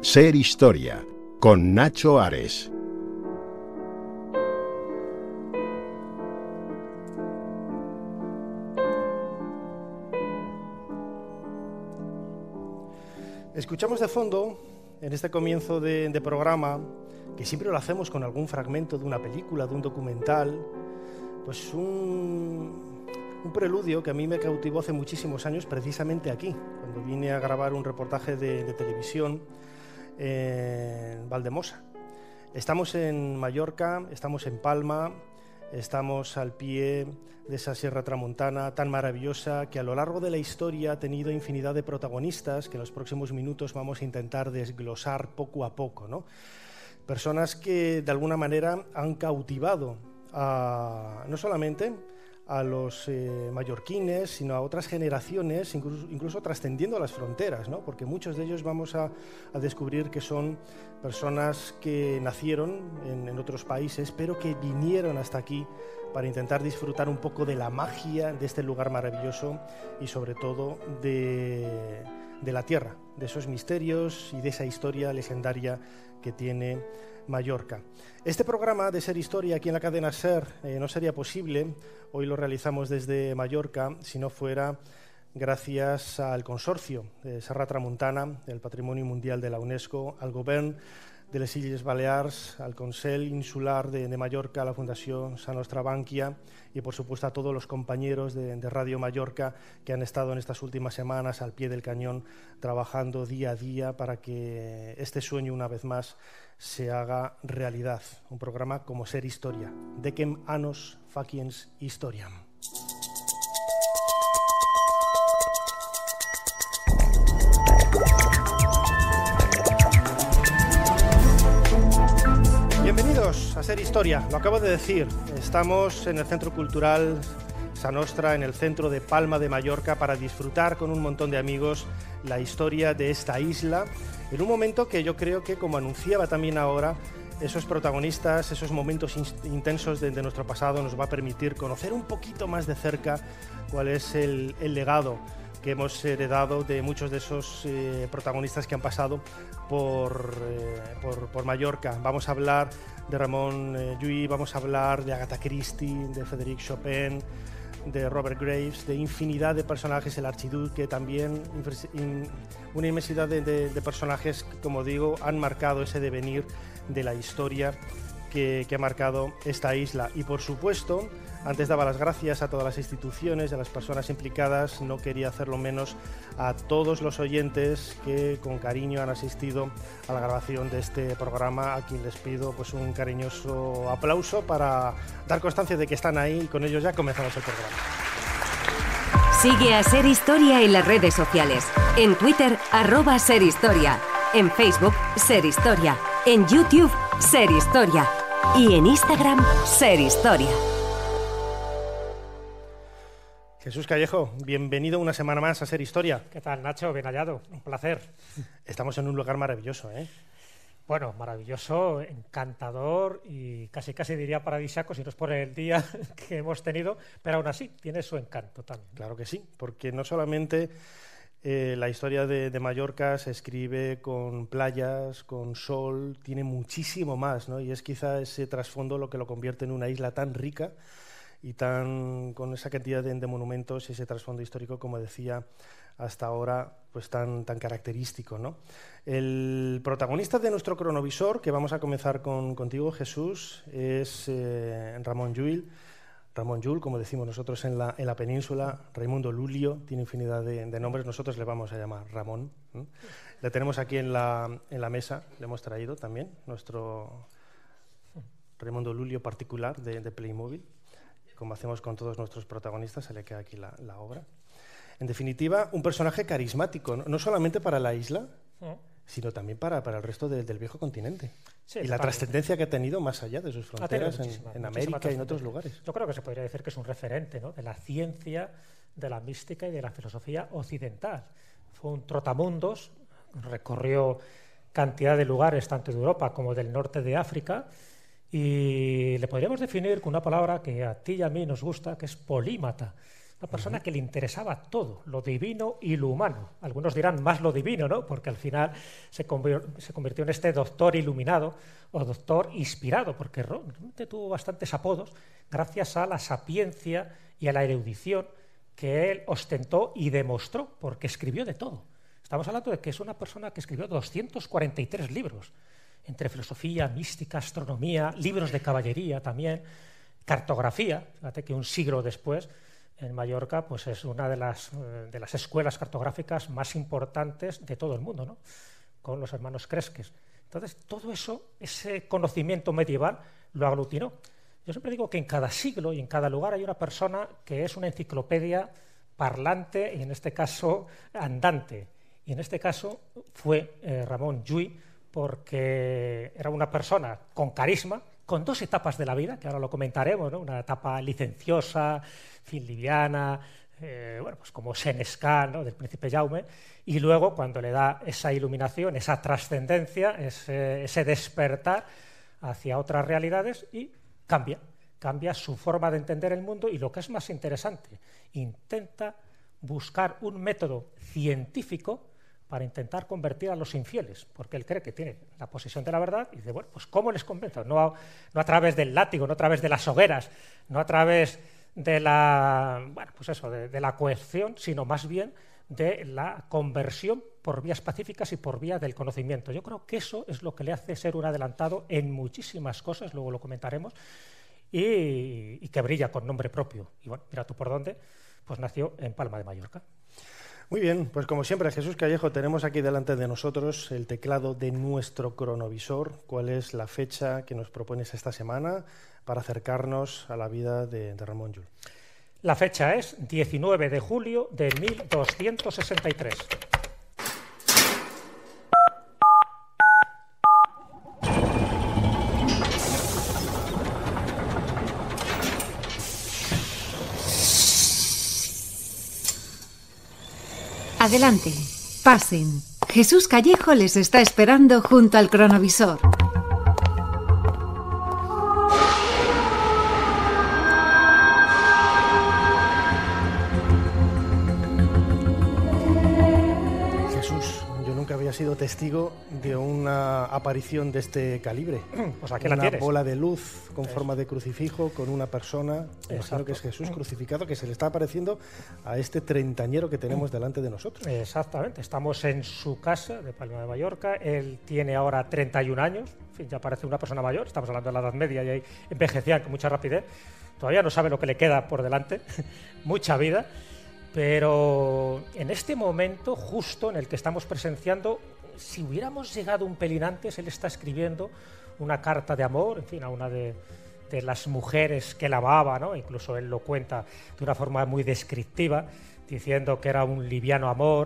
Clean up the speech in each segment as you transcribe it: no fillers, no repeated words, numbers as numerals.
Ser Historia, con Nacho Ares. Escuchamos de fondo, en este comienzo de programa, que siempre lo hacemos con algún fragmento de una película, de un documental, pues un preludio que a mí me cautivó hace muchísimos años, precisamente aquí, cuando vine a grabar un reportaje de televisión en Valdemosa. Estamos en Mallorca, estamos en Palma, estamos al pie de esa Sierra Tramontana tan maravillosa que a lo largo de la historia ha tenido infinidad de protagonistas que en los próximos minutos vamos a intentar desglosar poco a poco, ¿no? Personas que de alguna manera han cautivado no solamente a los mallorquines, sino a otras generaciones, incluso trascendiendo las fronteras, ¿no? Porque muchos de ellos vamos a descubrir que son personas que nacieron en otros países, pero que vinieron hasta aquí para intentar disfrutar un poco de la magia de este lugar maravilloso y sobre todo de la tierra, de esos misterios y de esa historia legendaria que tiene Mallorca. Este programa de Ser Historia aquí en la cadena SER no sería posible, hoy lo realizamos desde Mallorca, si no fuera gracias al consorcio de Serra Tramuntana, del Patrimonio Mundial de la UNESCO, al Govern de les Illes Balears, al Consell Insular de Mallorca, a la Fundació Sa Nostra Bankia y por supuesto a todos los compañeros de Radio Mallorca que han estado en estas últimas semanas al pie del cañón trabajando día a día para que este sueño una vez más se haga realidad. Un programa como Ser Historia. Decem annos faciens historiam. Bienvenidos a Ser Historia, lo acabo de decir, estamos en el Centro Cultural Sa Nostra, en el centro de Palma de Mallorca, para disfrutar con un montón de amigos la historia de esta isla, en un momento que yo creo que, como anunciaba también ahora, esos protagonistas, esos momentos intensos de nuestro pasado nos va a permitir conocer un poquito más de cerca cuál es el legado que hemos heredado de muchos de esos protagonistas que han pasado por Mallorca. Vamos a hablar de Ramon Llull, vamos a hablar de Agatha Christie, de Frédéric Chopin, de Robert Graves, de infinidad de personajes, el archiduque también, una inmensidad de personajes que, como digo, han marcado ese devenir de la historia que ha marcado esta isla. Y por supuesto, antes daba las gracias a todas las instituciones, a las personas implicadas, no quería hacerlo menos a todos los oyentes que con cariño han asistido a la grabación de este programa, a quien les pido pues un cariñoso aplauso para dar constancia de que están ahí, y con ellos ya comenzamos el programa. Sigue a Ser Historia en las redes sociales. En Twitter, @SerHistoria. En Facebook, Ser Historia. En YouTube, Ser Historia. Y en Instagram, Ser Historia. Jesús Callejo, bienvenido una semana más a Ser Historia. ¿Qué tal, Nacho? Bien hallado, un placer. Estamos en un lugar maravilloso, ¿eh? Bueno, maravilloso, encantador y casi diría paradisíaco si no es por el día que hemos tenido, pero aún así tiene su encanto también. Claro que sí, porque no solamente la historia de Mallorca se escribe con playas, con sol, tiene muchísimo más, ¿no? Y es quizá ese trasfondo lo que lo convierte en una isla tan rica y con esa cantidad de monumentos y ese trasfondo histórico, como decía hasta ahora, pues tan característico, ¿no? El protagonista de nuestro cronovisor, que vamos a comenzar contigo, Jesús, es Ramon Llull. Ramon Llull, como decimos nosotros en la península, Raimundo Lulio, tiene infinidad de nombres, nosotros le vamos a llamar Ramón, ¿no? Le tenemos aquí en la mesa, le hemos traído también nuestro Raimundo Lulio particular de Playmobil. Como hacemos con todos nuestros protagonistas, se le queda aquí la obra. En definitiva, un personaje carismático, no solamente para la isla, sino también para el resto del viejo continente. Sí, y la trascendencia que ha tenido más allá de sus fronteras en América y en otros lugares. Yo creo que se podría decir que es un referente, ¿no?, de la ciencia, de la mística y de la filosofía occidental. Fue un trotamundos, recorrió cantidad de lugares, tanto de Europa como del norte de África, y le podríamos definir con una palabra que a ti y a mí nos gusta, que es polímata. Una persona que le interesaba todo, lo divino y lo humano. Algunos dirán más lo divino, ¿no? Porque al final se convirtió en este doctor iluminado o doctor inspirado, porque realmente tuvo bastantes apodos gracias a la sapiencia y a la erudición que él ostentó y demostró, porque escribió de todo. Estamos hablando de que es una persona que escribió 243 libros, entre filosofía, mística, astronomía, libros de caballería también, cartografía. Fíjate que un siglo después, en Mallorca, pues es una de las escuelas cartográficas más importantes de todo el mundo, ¿no? Con los hermanos Cresques. Entonces, todo eso, ese conocimiento medieval, lo aglutinó. Yo siempre digo que en cada siglo y en cada lugar hay una persona que es una enciclopedia parlante y, en este caso, andante. Y en este caso fue Ramon Llull, porque era una persona con carisma, con dos etapas de la vida, que ahora lo comentaremos, ¿no? Una etapa licenciosa, liviana, bueno, pues como Senescal, ¿no? Del príncipe Jaume, y luego cuando le da esa iluminación, esa trascendencia, ese despertar hacia otras realidades y cambia su forma de entender el mundo y, lo que es más interesante, intenta buscar un método científico para intentar convertir a los infieles, porque él cree que tiene la posesión de la verdad y dice, bueno, pues ¿cómo les convenzo? No a través del látigo, no a través de las hogueras, no a través de la, bueno, pues eso, de la coerción, sino más bien de la conversión por vías pacíficas y por vía del conocimiento. Yo creo que eso es lo que le hace ser un adelantado en muchísimas cosas, luego lo comentaremos, y que brilla con nombre propio. Y bueno, mira tú por dónde, pues nació en Palma de Mallorca. Muy bien, pues como siempre, Jesús Callejo, tenemos aquí delante de nosotros el teclado de nuestro cronovisor. ¿Cuál es la fecha que nos propones esta semana para acercarnos a la vida de Ramon Llull? La fecha es 19 de julio de 1263. Adelante, pasen. Jesús Callejo les está esperando junto al cronovisor. Jesús, yo nunca había sido testigo de una aparición de este calibre. Pues aquí la una tienes. Bola de luz con forma de crucifijo, con una persona, imagino que es Jesús crucificado, que se le está apareciendo a este treintañero que tenemos delante de nosotros. Exactamente, estamos en su casa de Palma de Mallorca. Él tiene ahora 31 años, en fin, ya parece una persona mayor, estamos hablando de la Edad Media y ahí envejecían con mucha rapidez. Todavía no sabe lo que le queda por delante, mucha vida, pero en este momento justo en el que estamos presenciando, si hubiéramos llegado un pelín antes, él está escribiendo una carta de amor, en fin, a una de las mujeres que él amaba, ¿no? Incluso él lo cuenta de una forma muy descriptiva, diciendo que era un liviano amor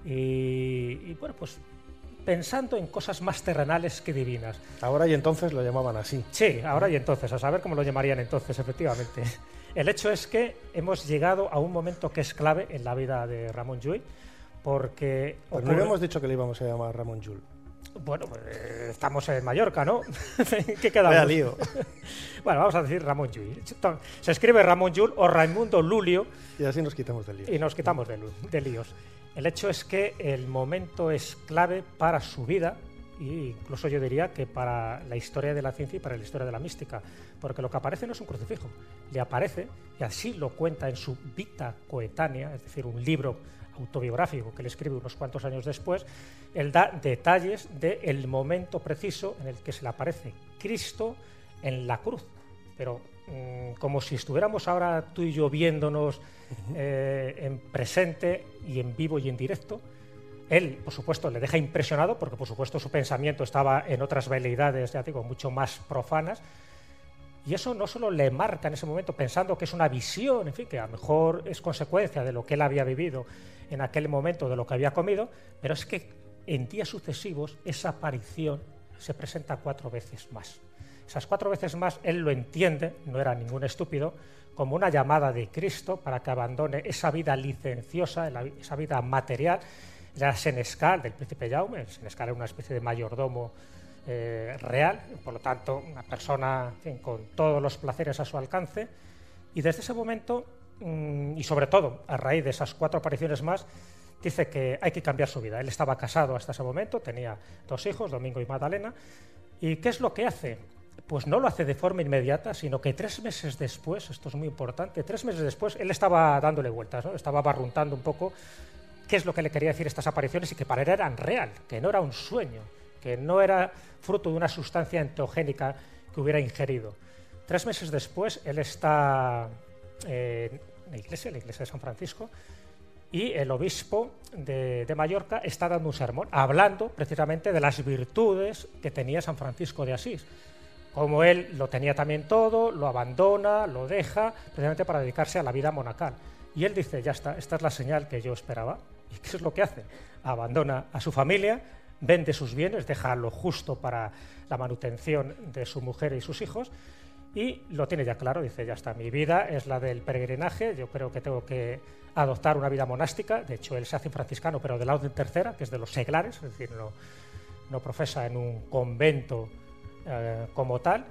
y bueno, pues pensando en cosas más terrenales que divinas. Ahora y entonces lo llamaban así. Sí, ahora y entonces, a saber cómo lo llamarían entonces, efectivamente. El hecho es que hemos llegado a un momento que es clave en la vida de Ramon Llull, porque... Pues no habíamos dicho que le íbamos a llamar Ramon Llull. Bueno, pues estamos en Mallorca, ¿no? ¿Qué quedamos? Vaya lío. Bueno, vamos a decir Ramon Llull. Se escribe Ramon Llull o Raimundo Lulio. Y así nos quitamos del lío. Y nos quitamos de líos. El hecho es que el momento es clave para su vida e incluso yo diría que para la historia de la ciencia y para la historia de la mística, porque lo que aparece no es un crucifijo, le aparece, y así lo cuenta en su Vita Coetánea, es decir, un libro autobiográfico que le escribe unos cuantos años después. Él da detalles del momento preciso en el que se le aparece Cristo en la cruz, pero como si estuviéramos ahora tú y yo viéndonos en presente y en vivo y en directo. Él, por supuesto, le deja impresionado porque, por supuesto, su pensamiento estaba en otras veleidades, ya digo, mucho más profanas, y eso no solo le marca en ese momento pensando que es una visión, en fin, que a lo mejor es consecuencia de lo que él había vivido en aquel momento, de lo que había comido, pero es que en días sucesivos esa aparición se presenta 4 veces más. Esas 4 veces más él lo entiende, no era ningún estúpido, como una llamada de Cristo para que abandone esa vida licenciosa, esa vida material, la Senescal del príncipe Jaume. El Senescal era una especie de mayordomo real, por lo tanto una persona, en fin, con todos los placeres a su alcance, y desde ese momento y sobre todo a raíz de esas 4 apariciones más, dice que hay que cambiar su vida. Él estaba casado hasta ese momento, tenía 2 hijos, Domingo y Magdalena. ¿Y qué es lo que hace? Pues no lo hace de forma inmediata, sino que 3 meses después, esto es muy importante, 3 meses después él estaba dándole vueltas, ¿no? Estaba barruntando un poco qué es lo que le quería decir estas apariciones y que para él eran real, que no era un sueño, que no era fruto de una sustancia enteogénica que hubiera ingerido. 3 meses después él está en la iglesia de San Francisco, y el obispo de Mallorca está dando un sermón, hablando precisamente de las virtudes que tenía San Francisco de Asís. Como él lo tenía también todo, lo abandona, lo deja, precisamente para dedicarse a la vida monacal. Y él dice, ya está, esta es la señal que yo esperaba. ¿Y qué es lo que hace? Abandona a su familia, vende sus bienes, deja lo justo para la manutención de su mujer y sus hijos, y lo tiene ya claro, dice, ya está, mi vida es la del peregrinaje, yo creo que tengo que adoptar una vida monástica. De hecho, él se hace franciscano, pero de la orden tercera, que es de los seglares, es decir, no profesa en un convento como tal,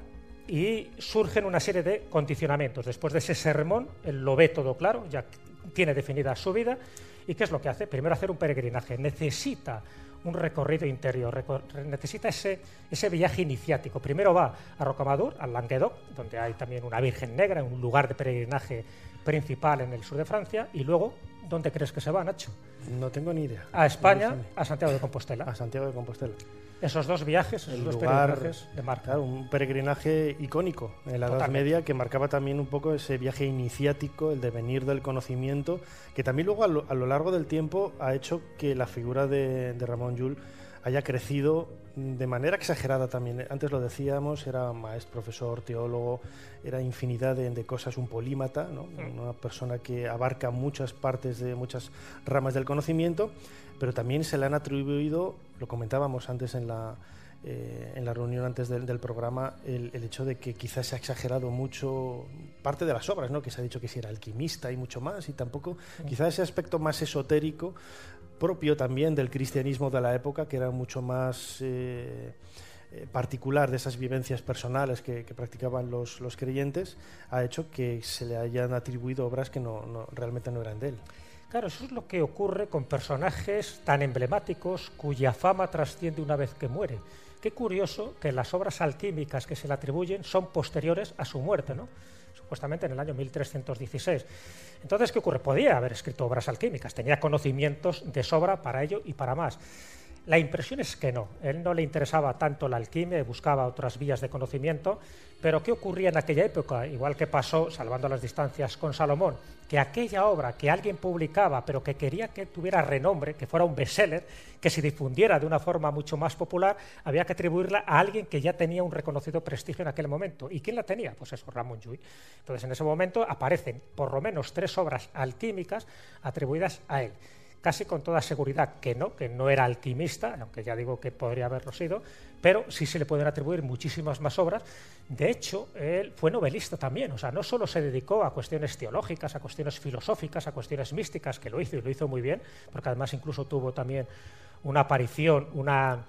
y surgen una serie de condicionamientos. Después de ese sermón, él lo ve todo claro, ya tiene definida su vida, y ¿qué es lo que hace? Primero hacer un peregrinaje, necesita un recorrido interior, necesita ese viaje iniciático. Primero va a Rocamadour, al Languedoc, donde hay también una Virgen Negra, un lugar de peregrinaje principal en el sur de Francia, y luego, ¿dónde crees que se va, Nacho? No tengo ni idea. A España, a Santiago de Compostela. A Santiago de Compostela. Esos 2 viajes, esos 2 peregrinajes de marca. Claro, un peregrinaje icónico en la Edad Media, que marcaba también un poco ese viaje iniciático, el devenir del conocimiento, que también luego a lo largo del tiempo ha hecho que la figura de Ramon Llull haya crecido de manera exagerada también. Antes lo decíamos, era maestro, profesor, teólogo, era infinidad de cosas, un polímata, ¿no? Una persona que abarca muchas partes de muchas ramas del conocimiento, pero también se le han atribuido, lo comentábamos antes en la reunión antes del programa, el hecho de que quizás se ha exagerado mucho parte de las obras, ¿no? Que se ha dicho que si era alquimista y mucho más, y tampoco, quizás ese aspecto más esotérico, propio también del cristianismo de la época, que era mucho más particular de esas vivencias personales que practicaban los creyentes, ha hecho que se le hayan atribuido obras que realmente no eran de él. Claro, eso es lo que ocurre con personajes tan emblemáticos cuya fama trasciende una vez que muere. Qué curioso que las obras alquímicas que se le atribuyen son posteriores a su muerte, ¿no? Supuestamente en el año 1316. Entonces, ¿qué ocurre? Podía haber escrito obras alquímicas, tenía conocimientos de sobra para ello y para más. La impresión es que no, él no le interesaba tanto la alquimia, buscaba otras vías de conocimiento, pero ¿qué ocurría en aquella época? Igual que pasó, salvando las distancias, con Salomón, que aquella obra que alguien publicaba, pero que quería que tuviera renombre, que fuera un bestseller, que se difundiera de una forma mucho más popular, había que atribuirla a alguien que ya tenía un reconocido prestigio en aquel momento. ¿Y quién la tenía? Pues eso, Ramon Llull. Entonces, en ese momento aparecen por lo menos 3 obras alquímicas atribuidas a él. Casi con toda seguridad que no era alquimista, aunque ya digo que podría haberlo sido, pero sí se le pueden atribuir muchísimas más obras. De hecho, él fue novelista también, o sea, no solo se dedicó a cuestiones teológicas, a cuestiones filosóficas, a cuestiones místicas, que lo hizo y lo hizo muy bien, porque además incluso tuvo también una aparición, una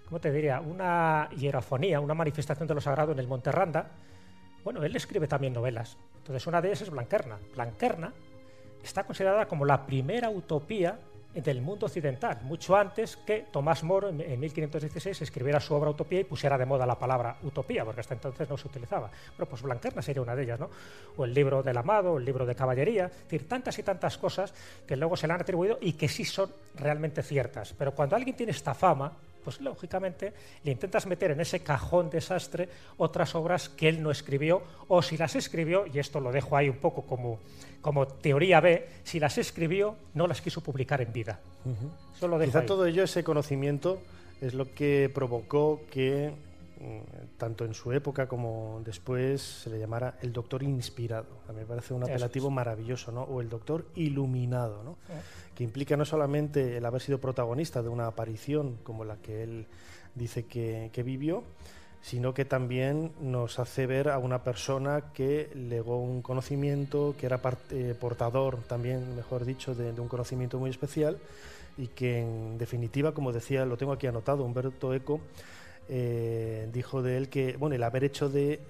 hierofonía, una manifestación de lo sagrado en el Monte Randa. Bueno, él escribe también novelas. Entonces, una de ellas es Blanquerna. Blanquerna está considerada como la primera utopía del mundo occidental, mucho antes que Tomás Moro en 1516 escribiera su obra Utopía y pusiera de moda la palabra utopía, porque hasta entonces no se utilizaba. Bueno, pues Blanquerna sería una de ellas, ¿no? O el libro del Amado, o el libro de Caballería, es decir, tantas y tantas cosas que luego se le han atribuido y que sí son realmente ciertas. Pero cuando alguien tiene esta fama, pues lógicamente le intentas meter en ese cajón desastre otras obras que él no escribió, o si las escribió, y esto lo dejo ahí un poco como teoría B, si las escribió, no las quiso publicar en vida. Eso lo dejo Quizá ahí. todo ello, ese conocimiento, es lo que provocó que, tanto en su época como después, se le llamara el doctor inspirado. A mí me parece un apelativo maravilloso, ¿no? O el doctor iluminado, ¿no? Que implica no solamente el haber sido protagonista de una aparición como la que él dice que vivió, sino que también nos hace ver a una persona que legó un conocimiento, que era portador también, mejor dicho, de un conocimiento muy especial, y que en definitiva, como decía, lo tengo aquí anotado, Umberto Eco, dijo de él que el haber hecho de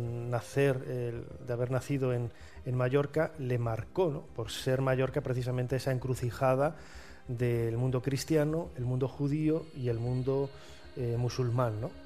haber nacido en Mallorca le marcó, ¿no? Por ser Mallorca precisamente esa encrucijada del mundo cristiano, el mundo judío y el mundo musulmán, ¿no?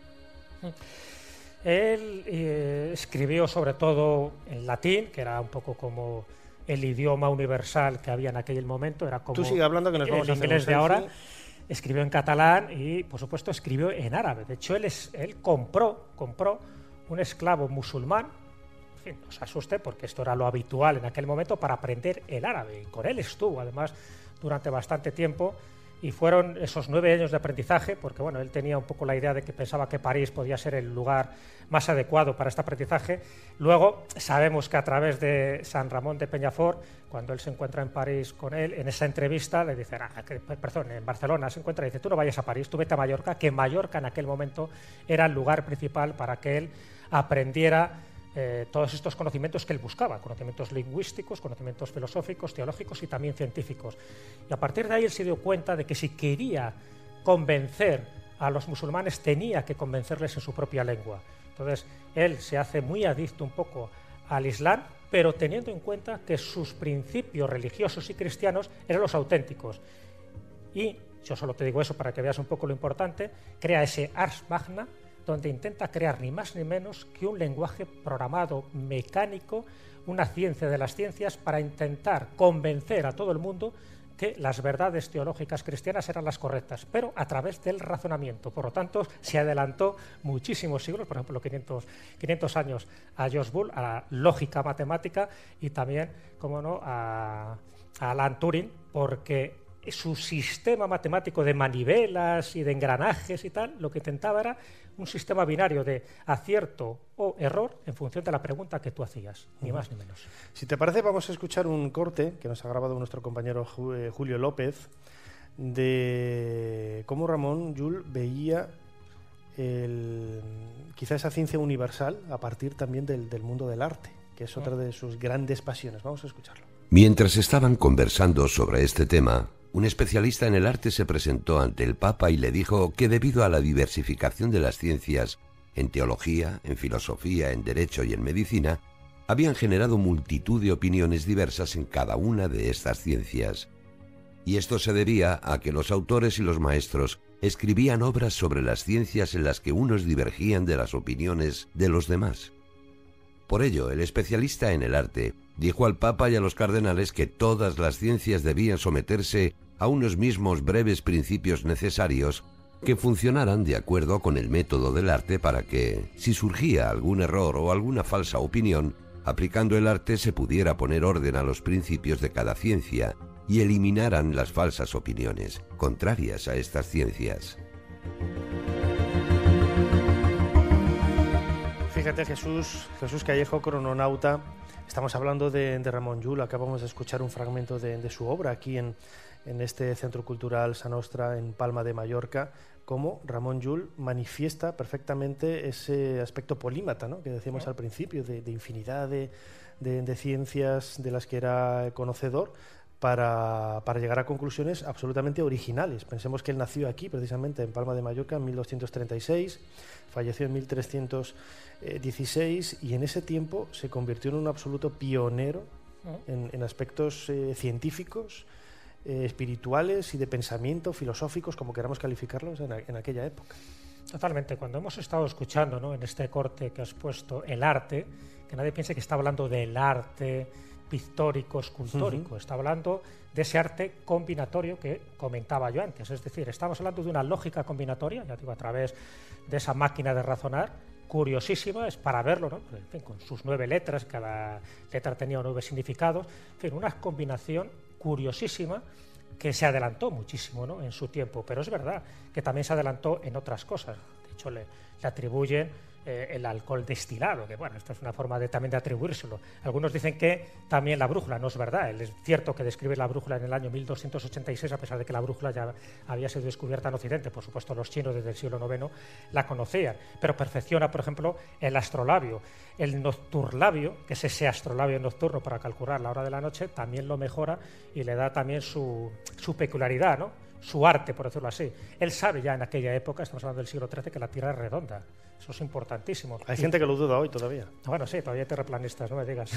Él escribió sobre todo en latín, que era un poco como el idioma universal que había en aquel momento. Era como tú sigue hablando, que nos vamos el a hacer inglés un de ahora. selfie. Escribió en catalán y, por supuesto, escribió en árabe. De hecho, él compró un esclavo musulmán. En fin, no se asuste, porque esto era lo habitual en aquel momento para aprender el árabe. Y con él estuvo, además, durante bastante tiempo. Y fueron esos 9 años de aprendizaje, porque él tenía un poco la idea de que pensaba que París podía ser el lugar más adecuado para este aprendizaje. Luego sabemos que a través de San Ramón de Peñafort, cuando él se encuentra en París con él, en esa entrevista le dice, en Barcelona se encuentra y dice, tú no vayas a París, tú vete a Mallorca, que Mallorca en aquel momento era el lugar principal para que él aprendiera todos estos conocimientos que él buscaba, conocimientos lingüísticos, conocimientos filosóficos, teológicos y también científicos. Y a partir de ahí él se dio cuenta de que si quería convencer a los musulmanes tenía que convencerles en su propia lengua. Entonces él se hace muy adicto un poco al Islam, pero teniendo en cuenta que sus principios religiosos y cristianos eran los auténticos. Y yo solo te digo eso para que veas un poco lo importante, crea ese Ars Magna, donde intenta crear ni más ni menos que un lenguaje programado mecánico, una ciencia de las ciencias, para intentar convencer a todo el mundo que las verdades teológicas cristianas eran las correctas, pero a través del razonamiento. Por lo tanto, se adelantó muchísimos siglos, por ejemplo, 500 años a George Boole, a la lógica matemática, y también, como no, a Alan Turing, porque su sistema matemático de manivelas y de engranajes y tal, lo que intentaba era un sistema binario de acierto o error en función de la pregunta que tú hacías, ni más ni menos. Si te parece, vamos a escuchar un corte que nos ha grabado nuestro compañero Julio López de cómo Ramon Llull veía quizá esa ciencia universal a partir también del mundo del arte, que es otra de sus grandes pasiones. Vamos a escucharlo. Mientras estaban conversando sobre este tema, un especialista en el arte se presentó ante el Papa y le dijo que debido a la diversificación de las ciencias, en teología, en filosofía, en derecho y en medicina, habían generado multitud de opiniones diversas en cada una de estas ciencias. Y esto se debía a que los autores y los maestros escribían obras sobre las ciencias en las que unos divergían de las opiniones de los demás. Por ello, el especialista en el arte dijo al Papa y a los cardenales que todas las ciencias debían someterse a unos mismos breves principios necesarios que funcionaran de acuerdo con el método del arte para que, si surgía algún error o alguna falsa opinión, aplicando el arte se pudiera poner orden a los principios de cada ciencia y eliminaran las falsas opiniones contrarias a estas ciencias. Fíjate, Jesús Callejo, crononauta. Estamos hablando de Ramon Llull. Acabamos de escuchar un fragmento de su obra aquí en este Centro Cultural Sa Nostra en Palma de Mallorca. Cómo Ramon Llull manifiesta perfectamente ese aspecto polímata, ¿no?, que decíamos al principio, de infinidad de ciencias de las que era conocedor, para llegar a conclusiones absolutamente originales. Pensemos que él nació aquí, precisamente en Palma de Mallorca, en 1236, falleció en 1316, y en ese tiempo se convirtió en un absoluto pionero en aspectos científicos, espirituales y de pensamiento, filosóficos, como queramos calificarlos, en aquella época. Totalmente. Cuando hemos estado escuchando, ¿no?, en este corte que has puesto, el arte, que nadie piense que está hablando del arte pictórico, escultórico, está hablando de ese arte combinatorio que comentaba yo antes. Es decir, estamos hablando de una lógica combinatoria, ya digo, a través de esa máquina de razonar, curiosísima, es para verlo, ¿no?, en fin, con sus 9 letras, cada letra tenía 9 significados, en fin, una combinación curiosísima que se adelantó muchísimo, ¿no?, en su tiempo, pero es verdad que también se adelantó en otras cosas. De hecho, le atribuyen el alcohol destilado, que bueno, esto es una forma también de atribuírselo. Algunos dicen que también la brújula, no es verdad. Es cierto que describe la brújula en el año 1286, a pesar de que la brújula ya había sido descubierta en Occidente. Por supuesto, los chinos desde el siglo IX la conocían, pero perfecciona, por ejemplo, el astrolabio. El nocturlabio, que es ese astrolabio nocturno para calcular la hora de la noche, también lo mejora y le da también su peculiaridad, ¿no? su arte, por decirlo así. Él sabe ya en aquella época, estamos hablando del siglo XIII, que la Tierra es redonda. Eso es importantísimo. Hay gente que lo duda hoy todavía. Bueno, sí, todavía hay terraplanistas, no me digas.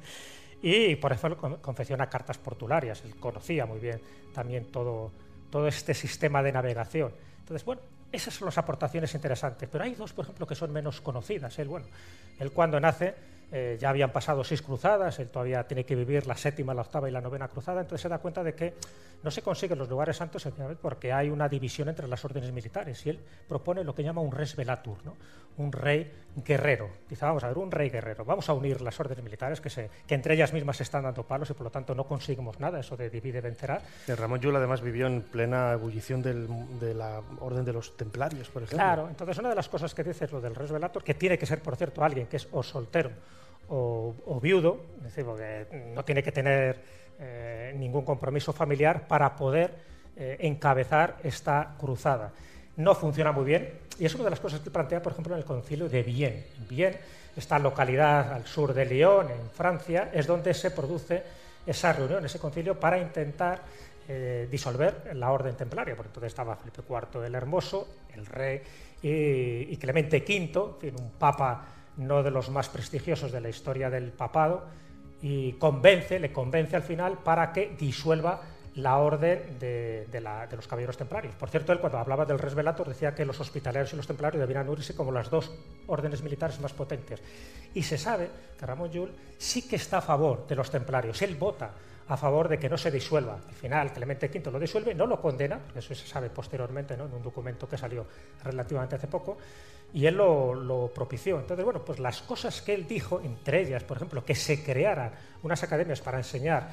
Y por eso confecciona cartas portuarias. Él conocía muy bien también todo este sistema de navegación. Entonces, bueno, esas son las aportaciones interesantes. Pero hay dos, por ejemplo, que son menos conocidas. Él cuando nace, ya habían pasado 6 cruzadas, él todavía tiene que vivir la 7ª, la 8ª y la 9ª cruzada, entonces se da cuenta de que no se consiguen los lugares santos porque hay una división entre las órdenes militares, y él propone lo que llama un res velatur, ¿no? Un rey guerrero. Dice, vamos a ver, un rey guerrero, vamos a unir las órdenes militares que entre ellas mismas se están dando palos y por lo tanto no conseguimos nada, eso de divide y vencerás. Ramón Llull además vivió en plena ebullición de la orden de los templarios, por ejemplo. Claro, entonces una de las cosas que dice es lo del res velatur, que tiene que ser, por cierto, alguien que es o soltero o viudo, es decir, porque no tiene que tener ningún compromiso familiar para poder encabezar esta cruzada. No funciona muy bien, y es una de las cosas que plantea, por ejemplo, en el concilio de Vienne. En Vienne, esta localidad al sur de Lyon, en Francia, es donde se produce esa reunión, ese concilio, para intentar disolver la orden templaria. Por entonces estaba Felipe IV el Hermoso, el rey, y Clemente V, en fin, un papa no de los más prestigiosos de la historia del papado, y le convence al final para que disuelva la orden de los caballeros templarios. Por cierto, él cuando hablaba del res velator decía que los hospitalarios y los templarios debían unirse como las dos órdenes militares más potentes. Y se sabe que Ramón Llull sí que está a favor de los templarios, él vota a favor de que no se disuelva. Al final, Clemente V lo disuelve, no lo condena, eso se sabe posteriormente, ¿no?, en un documento que salió relativamente hace poco, y él lo propició. Entonces, bueno, pues las cosas que él dijo, entre ellas, por ejemplo, que se crearan unas academias para enseñar,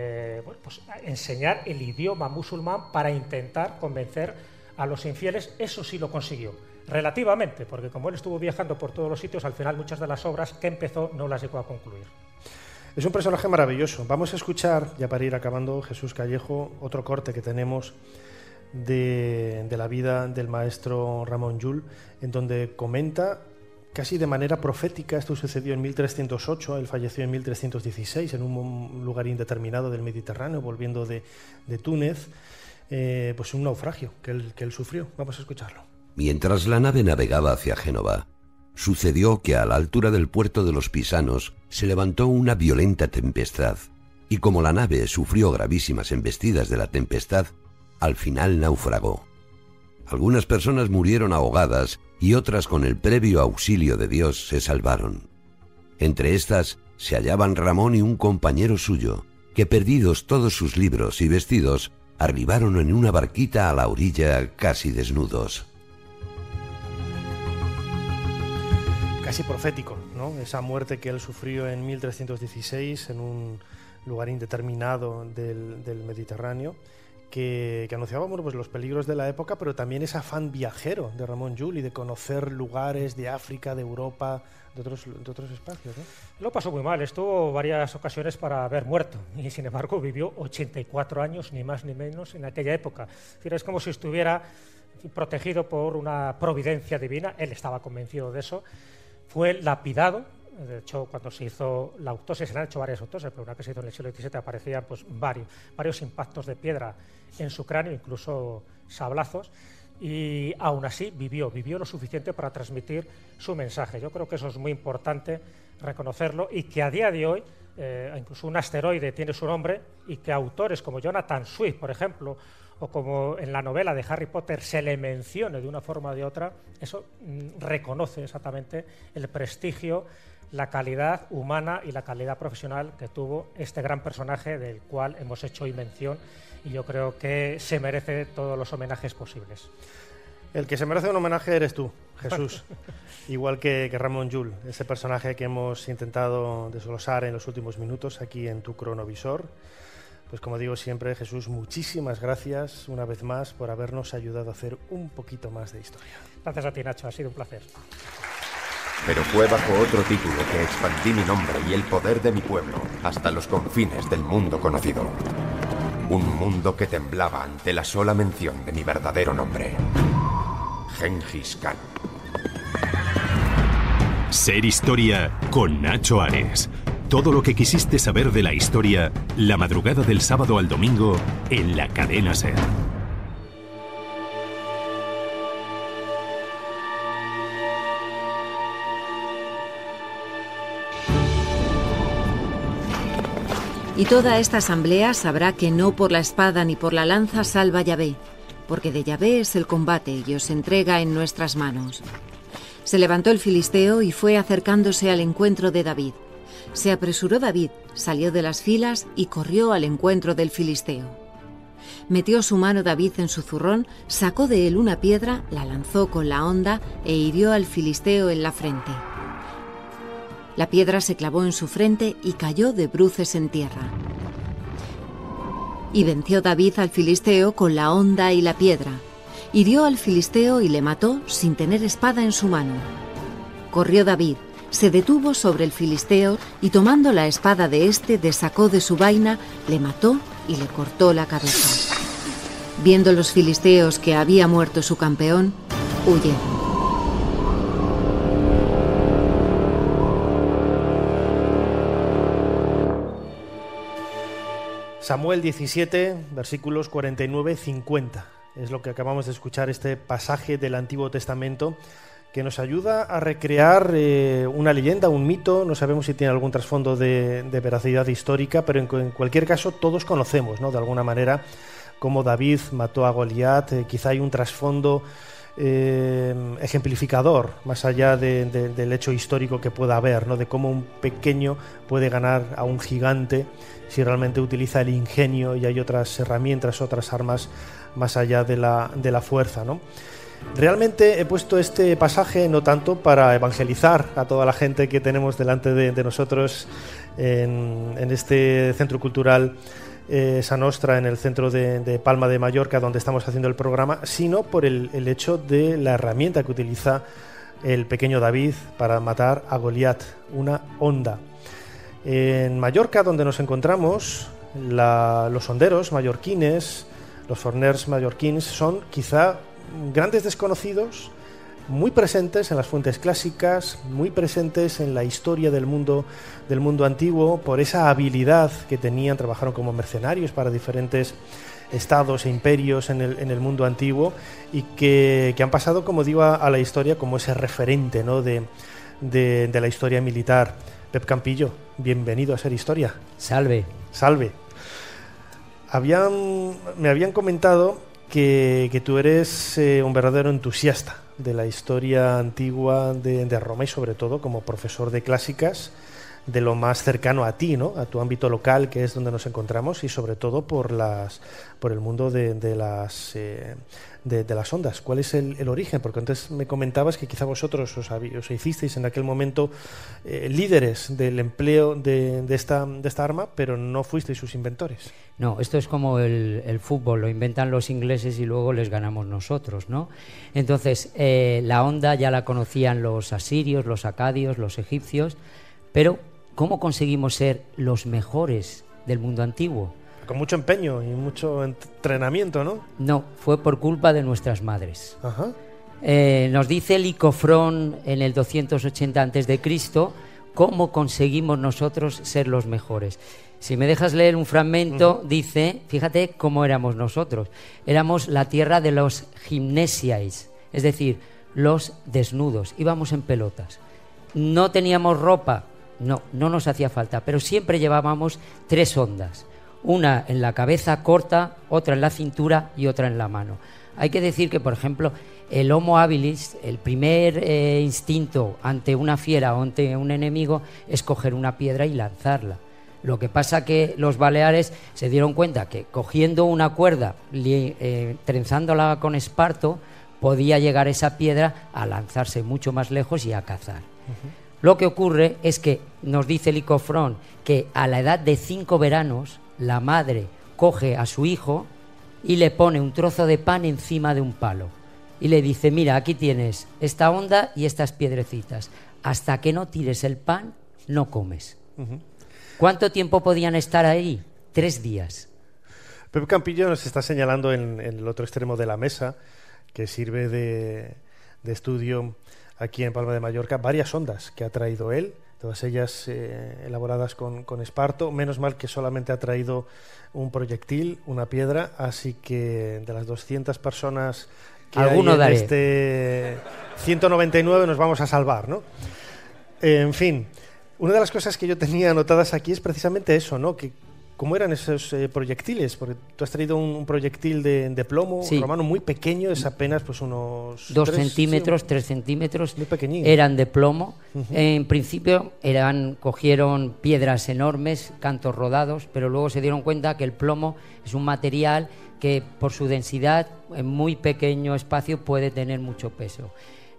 enseñar el idioma musulmán para intentar convencer a los infieles, eso sí lo consiguió. Relativamente, porque como él estuvo viajando por todos los sitios, al final muchas de las obras que empezó no las llegó a concluir. Es un personaje maravilloso. Vamos a escuchar, ya para ir acabando, Jesús Callejo, otro corte que tenemos de la vida del maestro Ramón Llull, en donde comenta casi de manera profética, esto sucedió en 1308, él falleció en 1316 en un lugar indeterminado del Mediterráneo, volviendo de Túnez, pues un naufragio que él sufrió. Vamos a escucharlo. Mientras la nave navegaba hacia Génova, sucedió que a la altura del puerto de los Pisanos se levantó una violenta tempestad, y como la nave sufrió gravísimas embestidas de la tempestad, al final naufragó. Algunas personas murieron ahogadas y otras con el previo auxilio de Dios se salvaron. Entre estas se hallaban Ramón y un compañero suyo, que perdidos todos sus libros y vestidos, arribaron en una barquita a la orilla casi desnudos. Casi profético, ¿no? Esa muerte que él sufrió en 1316 en un lugar indeterminado del Mediterráneo, que anunciaba, bueno, pues los peligros de la época, pero también ese afán viajero de Ramón Llull y de conocer lugares de África, de Europa, de otros espacios, ¿no? Lo pasó muy mal, estuvo varias ocasiones para haber muerto y sin embargo vivió 84 años, ni más ni menos, en aquella época. Es como si estuviera protegido por una providencia divina, él estaba convencido de eso. Fue lapidado, de hecho cuando se hizo la autopsia, se han hecho varias autopsias, pero una que se hizo en el siglo XVII aparecían pues varios impactos de piedra en su cráneo, incluso sablazos, y aún así vivió lo suficiente para transmitir su mensaje. Yo creo que eso es muy importante reconocerlo, y que a día de hoy incluso un asteroide tiene su nombre, y que autores como Jonathan Swift, por ejemplo, o como en la novela de Harry Potter se le mencione de una forma o de otra, eso reconoce exactamente el prestigio, la calidad humana y la calidad profesional que tuvo este gran personaje del cual hemos hecho hoy mención, y yo creo que se merece todos los homenajes posibles. El que se merece un homenaje eres tú, Jesús, igual que Ramón Llull, ese personaje que hemos intentado desglosar en los últimos minutos aquí en tu cronovisor. Pues como digo siempre, Jesús, muchísimas gracias una vez más por habernos ayudado a hacer un poquito más de historia. Gracias a ti, Nacho, ha sido un placer. Pero fue bajo otro título que expandí mi nombre y el poder de mi pueblo hasta los confines del mundo conocido. Un mundo que temblaba ante la sola mención de mi verdadero nombre. Gengis Khan. Ser Historia con Nacho Ares. Todo lo que quisiste saber de la historia, la madrugada del sábado al domingo en la cadena SER. Y toda esta asamblea sabrá que no por la espada ni por la lanza salva Yahvé, porque de Yahvé es el combate y os entrega en nuestras manos. Se levantó el filisteo y fue acercándose al encuentro de David. Se apresuró David, salió de las filas y corrió al encuentro del filisteo. Metió su mano David en su zurrón, sacó de él una piedra, la lanzó con la honda e hirió al filisteo en la frente. La piedra se clavó en su frente y cayó de bruces en tierra. Y venció David al filisteo con la honda y la piedra. Hirió al filisteo y le mató sin tener espada en su mano. Corrió David, se detuvo sobre el filisteo y tomando la espada de éste desacó de su vaina, le mató y le cortó la cabeza. Viendo los filisteos que había muerto su campeón, huyeron. Samuel 17, versículos 49-50. Es lo que acabamos de escuchar, este pasaje del Antiguo Testamento que nos ayuda a recrear una leyenda, un mito. No sabemos si tiene algún trasfondo de veracidad histórica, pero en cualquier caso todos conocemos, ¿no?, de alguna manera, cómo David mató a Goliat. Quizá hay un trasfondo ejemplificador, más allá del hecho histórico que pueda haber, ¿no?, de cómo un pequeño puede ganar a un gigante si realmente utiliza el ingenio y hay otras herramientas, otras armas más allá de la fuerza, ¿no? Realmente he puesto este pasaje no tanto para evangelizar a toda la gente que tenemos delante de nosotros en este centro cultural Sa Nostra, en el centro de Palma de Mallorca, donde estamos haciendo el programa, sino por el hecho de la herramienta que utiliza el pequeño David para matar a Goliat, una honda. En Mallorca, donde nos encontramos, los honderos mallorquines, los forners mallorquins, son quizá grandes desconocidos, muy presentes en las fuentes clásicas, muy presentes en la historia del mundo antiguo, por esa habilidad que tenían. Trabajaron como mercenarios para diferentes estados e imperios en el mundo antiguo, y que han pasado, como digo, a la historia como ese referente, ¿no?, de la historia militar. Pep Campillo, bienvenido a Ser Historia. Salve. Salve. Me habían comentado que tú eres un verdadero entusiasta de la historia antigua de Roma, y sobre todo como profesor de clásicas, de lo más cercano a ti, ¿no?, a tu ámbito local, que es donde nos encontramos, y sobre todo por el mundo de las ondas. ¿Cuál es el origen? Porque antes me comentabas que quizá vosotros os hicisteis en aquel momento líderes del empleo de esta arma, pero no fuisteis sus inventores. No, esto es como el fútbol, lo inventan los ingleses y luego les ganamos nosotros, ¿no? Entonces, la onda ya la conocían los asirios, los acadios, los egipcios, pero ¿cómo conseguimos ser los mejores del mundo antiguo? Con mucho empeño y mucho entrenamiento, ¿no? No, fue por culpa de nuestras madres. Ajá. Nos dice Licofrón en el 280 a.C. cómo conseguimos nosotros ser los mejores. Si me dejas leer un fragmento, dice, fíjate cómo éramos nosotros. Éramos la tierra de los gimnesiais, es decir, los desnudos. Íbamos en pelotas. No teníamos ropa, no nos hacía falta, pero siempre llevábamos 3 ondas. Una en la cabeza corta, otra en la cintura y otra en la mano. Hay que decir que, por ejemplo, el Homo habilis, el primer instinto ante una fiera o ante un enemigo es coger una piedra y lanzarla. Lo que pasa que los baleares se dieron cuenta que cogiendo una cuerda, trenzándola con esparto, podía llegar esa piedra a lanzarse mucho más lejos y a cazar. Lo que ocurre es que, nos dice Licofrón, que a la edad de 5 veranos, la madre coge a su hijo y le pone un trozo de pan encima de un palo y le dice, mira, aquí tienes esta onda y estas piedrecitas, hasta que no tires el pan no comes. ¿Cuánto tiempo podían estar ahí? 3 días. Pepe Campillo nos está señalando en el otro extremo de la mesa, que sirve de estudio aquí en Palma de Mallorca, varias ondas que ha traído él, todas ellas elaboradas con esparto. Menos mal que solamente ha traído un proyectil, una piedra, así que de las 200 personas que hay en este 199 nos vamos a salvar, ¿no? En fin, una de las cosas que yo tenía anotadas aquí es precisamente eso, ¿no? Que ¿Cómo eran esos proyectiles? Porque tú has traído un proyectil de plomo, Sí. romano, muy pequeño, es apenas pues unos 2 3 centímetros, 3 centímetros, muy pequeñín. eran de plomo. En principio cogieron piedras enormes, cantos rodados, pero luego se dieron cuenta que el plomo es un material que por su densidad en muy pequeño espacio puede tener mucho peso.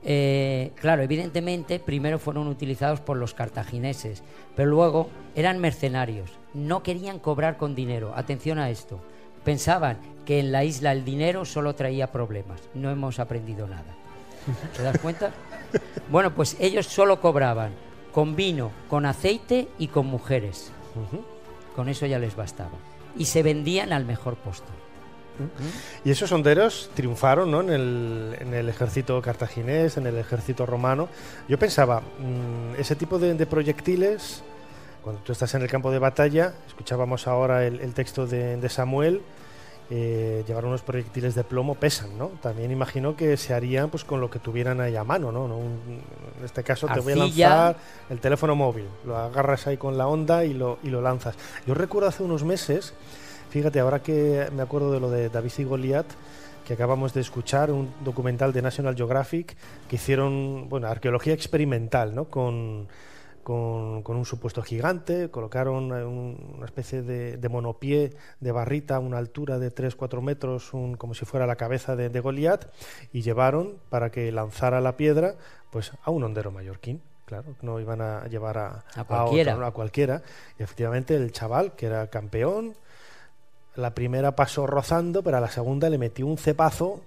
Claro, evidentemente primero fueron utilizados por los cartagineses, pero luego eran mercenarios, no querían cobrar con dinero. Atención a esto, pensaban que en la isla el dinero solo traía problemas. No hemos aprendido nada. ¿Te das cuenta? Bueno, pues ellos solo cobraban con vino, con aceite y con mujeres. Con eso ya les bastaba. Y se vendían al mejor postor. Y esos honderos triunfaron, ¿no? en el ejército cartaginés, en el ejército romano. Yo pensaba, ese tipo de proyectiles, cuando tú estás en el campo de batalla, escuchábamos ahora el texto de Samuel, llevar unos proyectiles de plomo pesan, ¿no? También imagino que se harían pues con lo que tuvieran ahí a mano, ¿no? En este caso te voy a lanzar el teléfono móvil, lo agarras ahí con la onda y lo lanzas. Yo recuerdo hace unos meses, fíjate, ahora que me acuerdo de lo de David y Goliat, que acabamos de escuchar, un documental de National Geographic que hicieron, bueno, arqueología experimental, ¿no? Con un supuesto gigante, colocaron una especie de monopié de barrita a una altura de 3-4 metros, como si fuera la cabeza de Goliat, y llevaron para que lanzara la piedra pues a un hondero mallorquín. Claro, no iban a llevar a cualquiera. A cualquiera. Y efectivamente el chaval, que era campeón, la primera pasó rozando, pero a la segunda le metió un cepazo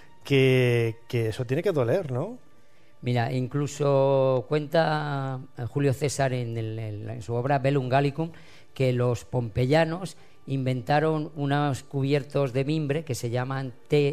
que eso tiene que doler, ¿no? Mira, incluso cuenta Julio César en su obra Bellum Gallicum que los pompeyanos inventaron unos cubiertos de mimbre que se llaman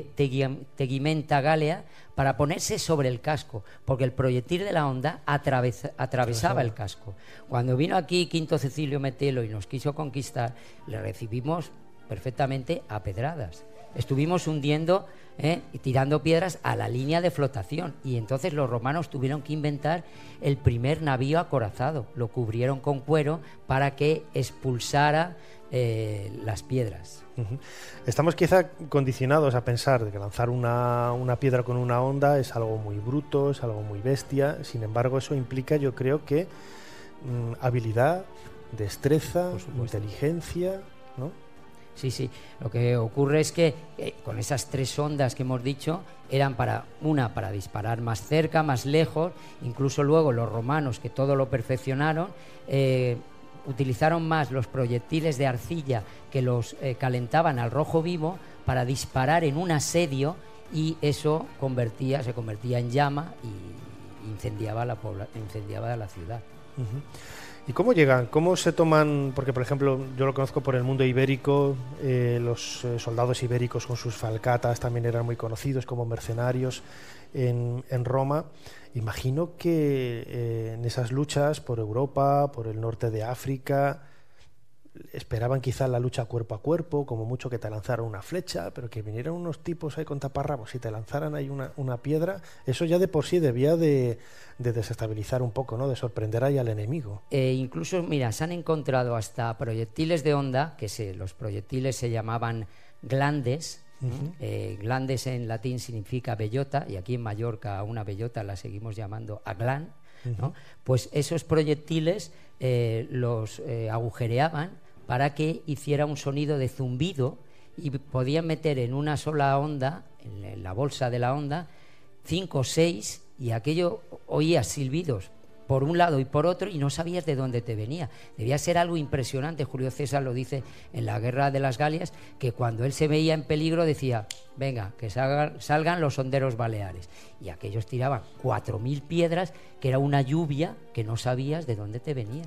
tegimenta galea para ponerse sobre el casco, porque el proyectil de la onda atravesaba el casco. Cuando vino aquí Quinto Cecilio Metelo y nos quiso conquistar, le recibimos perfectamente a pedradas. Estuvimos hundiendo y tirando piedras a la línea de flotación, y entonces los romanos tuvieron que inventar el primer navío acorazado. Lo cubrieron con cuero para que expulsara las piedras. Estamos quizá condicionados a pensar de que lanzar una piedra con una onda es algo muy bruto, es algo muy bestia. Sin embargo, eso implica, yo creo que habilidad, destreza, inteligencia, ¿no? Sí, sí. Lo que ocurre es que con esas 3 ondas que hemos dicho eran para disparar más cerca, más lejos. Incluso luego los romanos, que todo lo perfeccionaron, utilizaron más los proyectiles de arcilla que los calentaban al rojo vivo para disparar en un asedio, y eso se convertía en llama y incendiaba la ciudad. ¿Y cómo llegan? ¿Cómo se toman? Porque, por ejemplo, yo lo conozco por el mundo ibérico, los soldados ibéricos con sus falcatas también eran muy conocidos como mercenarios en Roma. Imagino que en esas luchas por Europa, por el norte de África, esperaban quizá la lucha cuerpo a cuerpo, como mucho que te lanzaran una flecha, pero que vinieran unos tipos ahí con taparrabos y te lanzaran ahí una piedra, eso ya de por sí debía de desestabilizar un poco, ¿no? De sorprender ahí al enemigo. Incluso, mira, se han encontrado hasta proyectiles de onda, los proyectiles se llamaban glandes. Glandes en latín significa bellota, y aquí en Mallorca a una bellota la seguimos llamando aglán, ¿no? Pues esos proyectiles los agujereaban para que hiciera un sonido de zumbido, y podían meter en una sola onda, en la bolsa de la onda, 5 o 6, y aquello oías silbidos por un lado y por otro y no sabías de dónde te venía. Debía ser algo impresionante. Julio César lo dice en la Guerra de las Galias, que cuando él se veía en peligro decía: venga, que salgan los honderos baleares, y aquellos tiraban 4.000 piedras, que era una lluvia que no sabías de dónde te venía.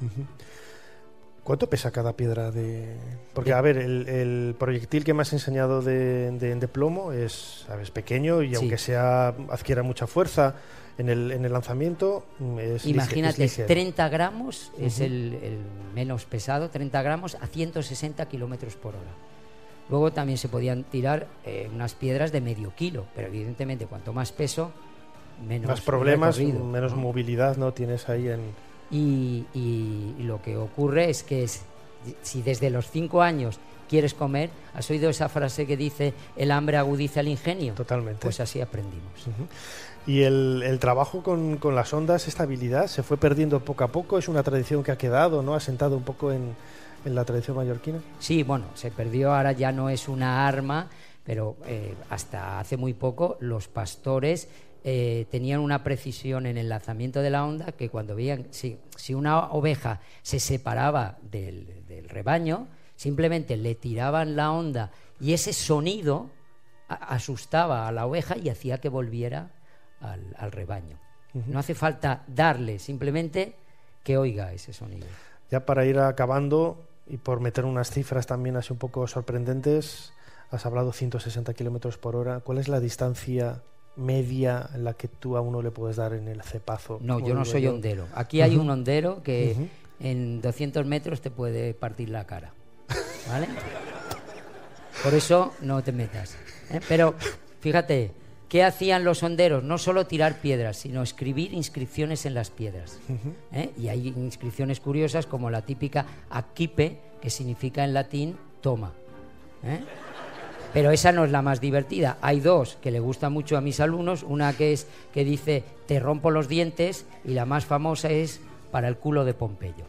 ¿Cuánto pesa cada piedra Porque, a ver, el proyectil que me has enseñado de plomo es pequeño, y aunque adquiera mucha fuerza en el lanzamiento, imagínate, es ligero. 30 gramos es el menos pesado, 30 gramos a 160 kilómetros por hora. Luego también se podían tirar unas piedras de medio kilo, pero evidentemente cuanto más peso, menos más problemas, recorrido, menos movilidad, ¿no? Tienes ahí en... Y lo que ocurre es que Si desde los 5 años quieres comer, ¿has oído esa frase que dice el hambre agudiza el ingenio? Totalmente. Pues así aprendimos. Y el trabajo con las ondas, esta habilidad, se fue perdiendo poco a poco. Es una tradición que ha quedado, ¿no? Ha sentado un poco en la tradición mallorquina. Sí, bueno, se perdió, ahora ya no es una arma, pero hasta hace muy poco los pastores tenían una precisión en el lanzamiento de la onda que cuando veían, si una oveja se separaba del rebaño, simplemente le tiraban la onda y ese sonido asustaba a la oveja y hacía que volviera al rebaño. No hace falta darle, simplemente que oiga ese sonido. Ya para ir acabando y por meter unas cifras también así un poco sorprendentes, has hablado 160 kilómetros por hora. ¿Cuál es la distancia media en la que tú a uno le puedes dar en el cepazo? No, yo no soy hondero. Aquí hay un hondero que en 200 metros te puede partir la cara, ¿vale? Por eso no te metas, ¿eh? Pero fíjate, ¿qué hacían los honderos? No solo tirar piedras, sino escribir inscripciones en las piedras, ¿eh? Y hay inscripciones curiosas como la típica accipe, que significa en latín toma, ¿eh? Pero esa no es la más divertida. Hay dos que le gustan mucho a mis alumnos. Una que dice te rompo los dientes, y la más famosa es para el culo de Pompeyo.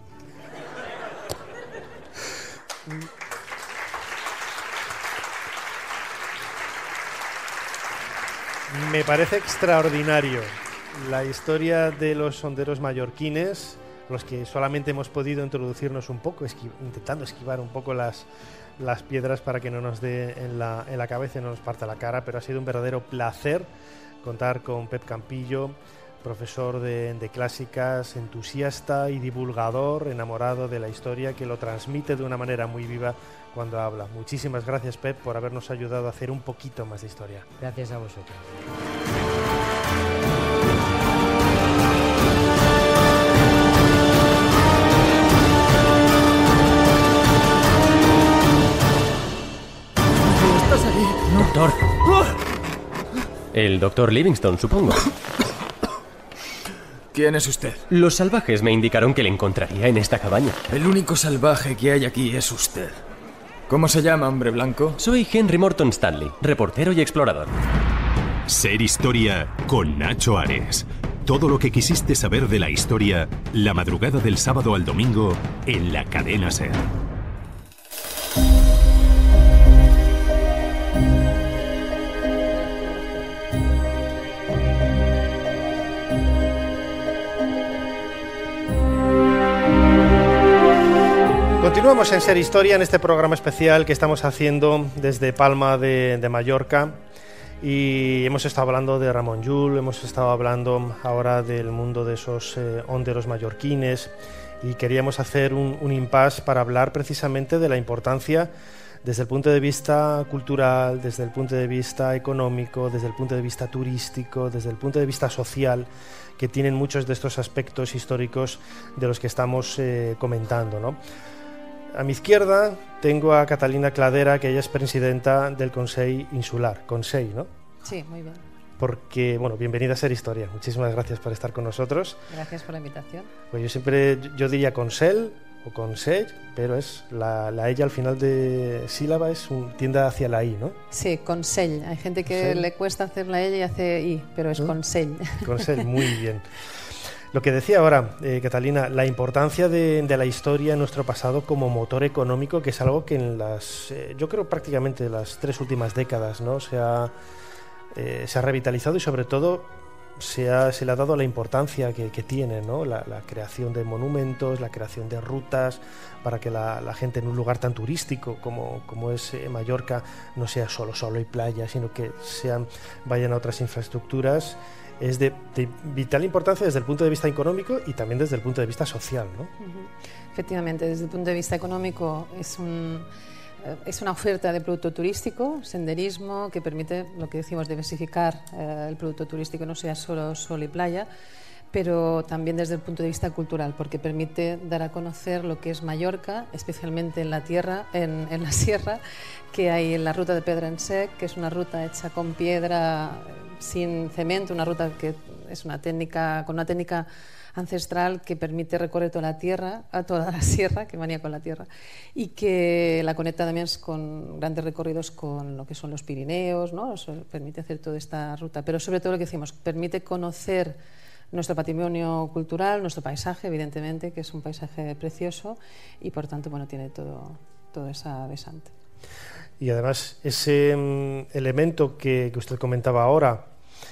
Me parece extraordinario la historia de los honderos mallorquines, los que solamente hemos podido introducirnos un poco, intentando esquivar un poco las piedras para que no nos dé en la cabeza y no nos parta la cara, pero ha sido un verdadero placer contar con Pep Campillo, profesor de clásicas, entusiasta y divulgador, enamorado de la historia, que lo transmite de una manera muy viva cuando habla. Muchísimas gracias, Pep, por habernos ayudado a hacer un poquito más de historia. Gracias a vosotros. ¿Estás ahí? Doctor. El doctor Livingstone, supongo. ¿Quién es usted? Los salvajes me indicaron que le encontraría en esta cabaña. El único salvaje que hay aquí es usted. ¿Cómo se llama, hombre blanco? Soy Henry Morton Stanley, reportero y explorador. Ser Historia con Nacho Ares. Todo lo que quisiste saber de la historia, la madrugada del sábado al domingo en la cadena SER. Continuamos en Ser Historia, en este programa especial que estamos haciendo desde Palma de Mallorca, y hemos estado hablando de Ramon Llull, hemos estado hablando ahora del mundo de esos honderos mallorquines, y queríamos hacer un impasse para hablar precisamente de la importancia desde el punto de vista cultural, desde el punto de vista económico, desde el punto de vista turístico, desde el punto de vista social, que tienen muchos de estos aspectos históricos de los que estamos comentando, ¿no? A mi izquierda tengo a Catalina Cladera, que ella es presidenta del Consell Insular. Consell, ¿no? Sí, muy bien. Porque, bueno, bienvenida a Ser Historia. Muchísimas gracias por estar con nosotros. Gracias por la invitación. Pues yo diría Consell o Consell, pero es la ella al final de sílaba tiende hacia la I, ¿no? Sí, Consell. Hay gente que le cuesta hacer la ella y hace I, pero es Consell. Consell, muy bien. Lo que decía ahora, Catalina, la importancia de la historia en nuestro pasado como motor económico, que es algo que en yo creo prácticamente las 3 últimas décadas, ¿no? se ha revitalizado, y sobre todo se le ha dado la importancia que tiene, ¿no? La creación de monumentos, la creación de rutas, para que la gente en un lugar tan turístico como es Mallorca no sea solo sol y playa, sino que vayan a otras infraestructuras. Es de vital importancia desde el punto de vista económico y también desde el punto de vista social, ¿no? Efectivamente, desde el punto de vista económico es una oferta de producto turístico, senderismo, que permite, lo que decimos, diversificar el producto turístico, no sea solo sol y playa, pero también desde el punto de vista cultural, porque permite dar a conocer lo que es Mallorca, especialmente en la sierra, que hay en la ruta de Pedra en Sec, que es una ruta hecha con piedra, sin cemento, una ruta que es con una técnica ancestral que permite recorrer toda la tierra, toda la sierra, que venía con la tierra, y que la conecta también con grandes recorridos con lo que son los Pirineos, ¿no? Eso permite hacer toda esta ruta, pero sobre todo lo que decimos, permite conocer nuestro patrimonio cultural, nuestro paisaje, evidentemente, que es un paisaje precioso y por tanto, bueno, tiene toda esa besante. Y además ese elemento que usted comentaba ahora,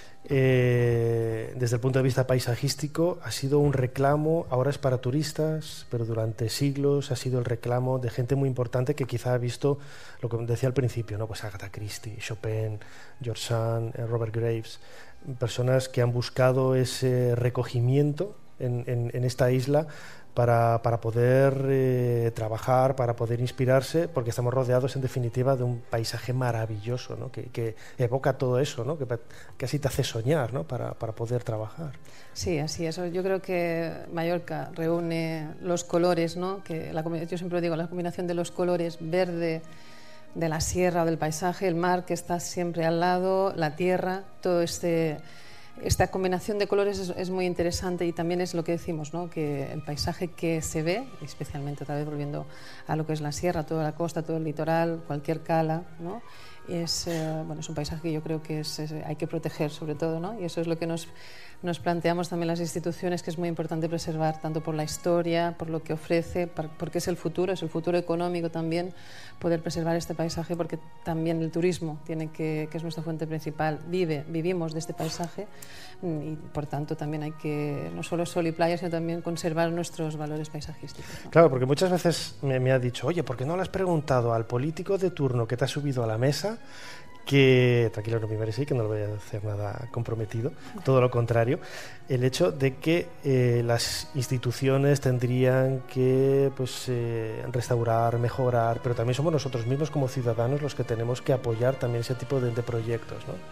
desde el punto de vista paisajístico, ha sido un reclamo, ahora es para turistas, pero durante siglos ha sido el reclamo de gente muy importante que quizá ha visto lo que decía al principio, ¿no? Pues Agatha Christie, Chopin, George Sand, Robert Graves, personas que han buscado ese recogimiento en esta isla para poder trabajar, para poder inspirarse, porque estamos rodeados en definitiva de un paisaje maravilloso, ¿no? que evoca todo eso, ¿no? Que casi te hace soñar, ¿no? para poder trabajar. Sí, así es. Yo creo que Mallorca reúne los colores, ¿no? Yo siempre digo, la combinación de los colores verde de la sierra o del paisaje, el mar que está siempre al lado, la tierra, todo esta combinación de colores es muy interesante y también es lo que decimos, ¿no? Que el paisaje que se ve, especialmente otra vez volviendo a lo que es la sierra, toda la costa, todo el litoral, cualquier cala, ¿no? Es un paisaje que yo creo que hay que proteger sobre todo, ¿no? Y eso es lo que nos planteamos también las instituciones, que es muy importante preservar tanto por la historia, por lo que ofrece, porque es el futuro económico también, poder preservar este paisaje, porque también el turismo que es nuestra fuente principal, vivimos de este paisaje y por tanto también hay que, no solo sol y playa, sino también conservar nuestros valores paisajísticos, ¿no? Claro, porque muchas veces me ha dicho, oye, ¿por qué no le has preguntado al político de turno que te ha subido a la mesa que, tranquilo, no me merece, que no lo voy a hacer nada comprometido, todo lo contrario, el hecho de que las instituciones tendrían que restaurar, mejorar, pero también somos nosotros mismos como ciudadanos los que tenemos que apoyar también ese tipo de proyectos, ¿no?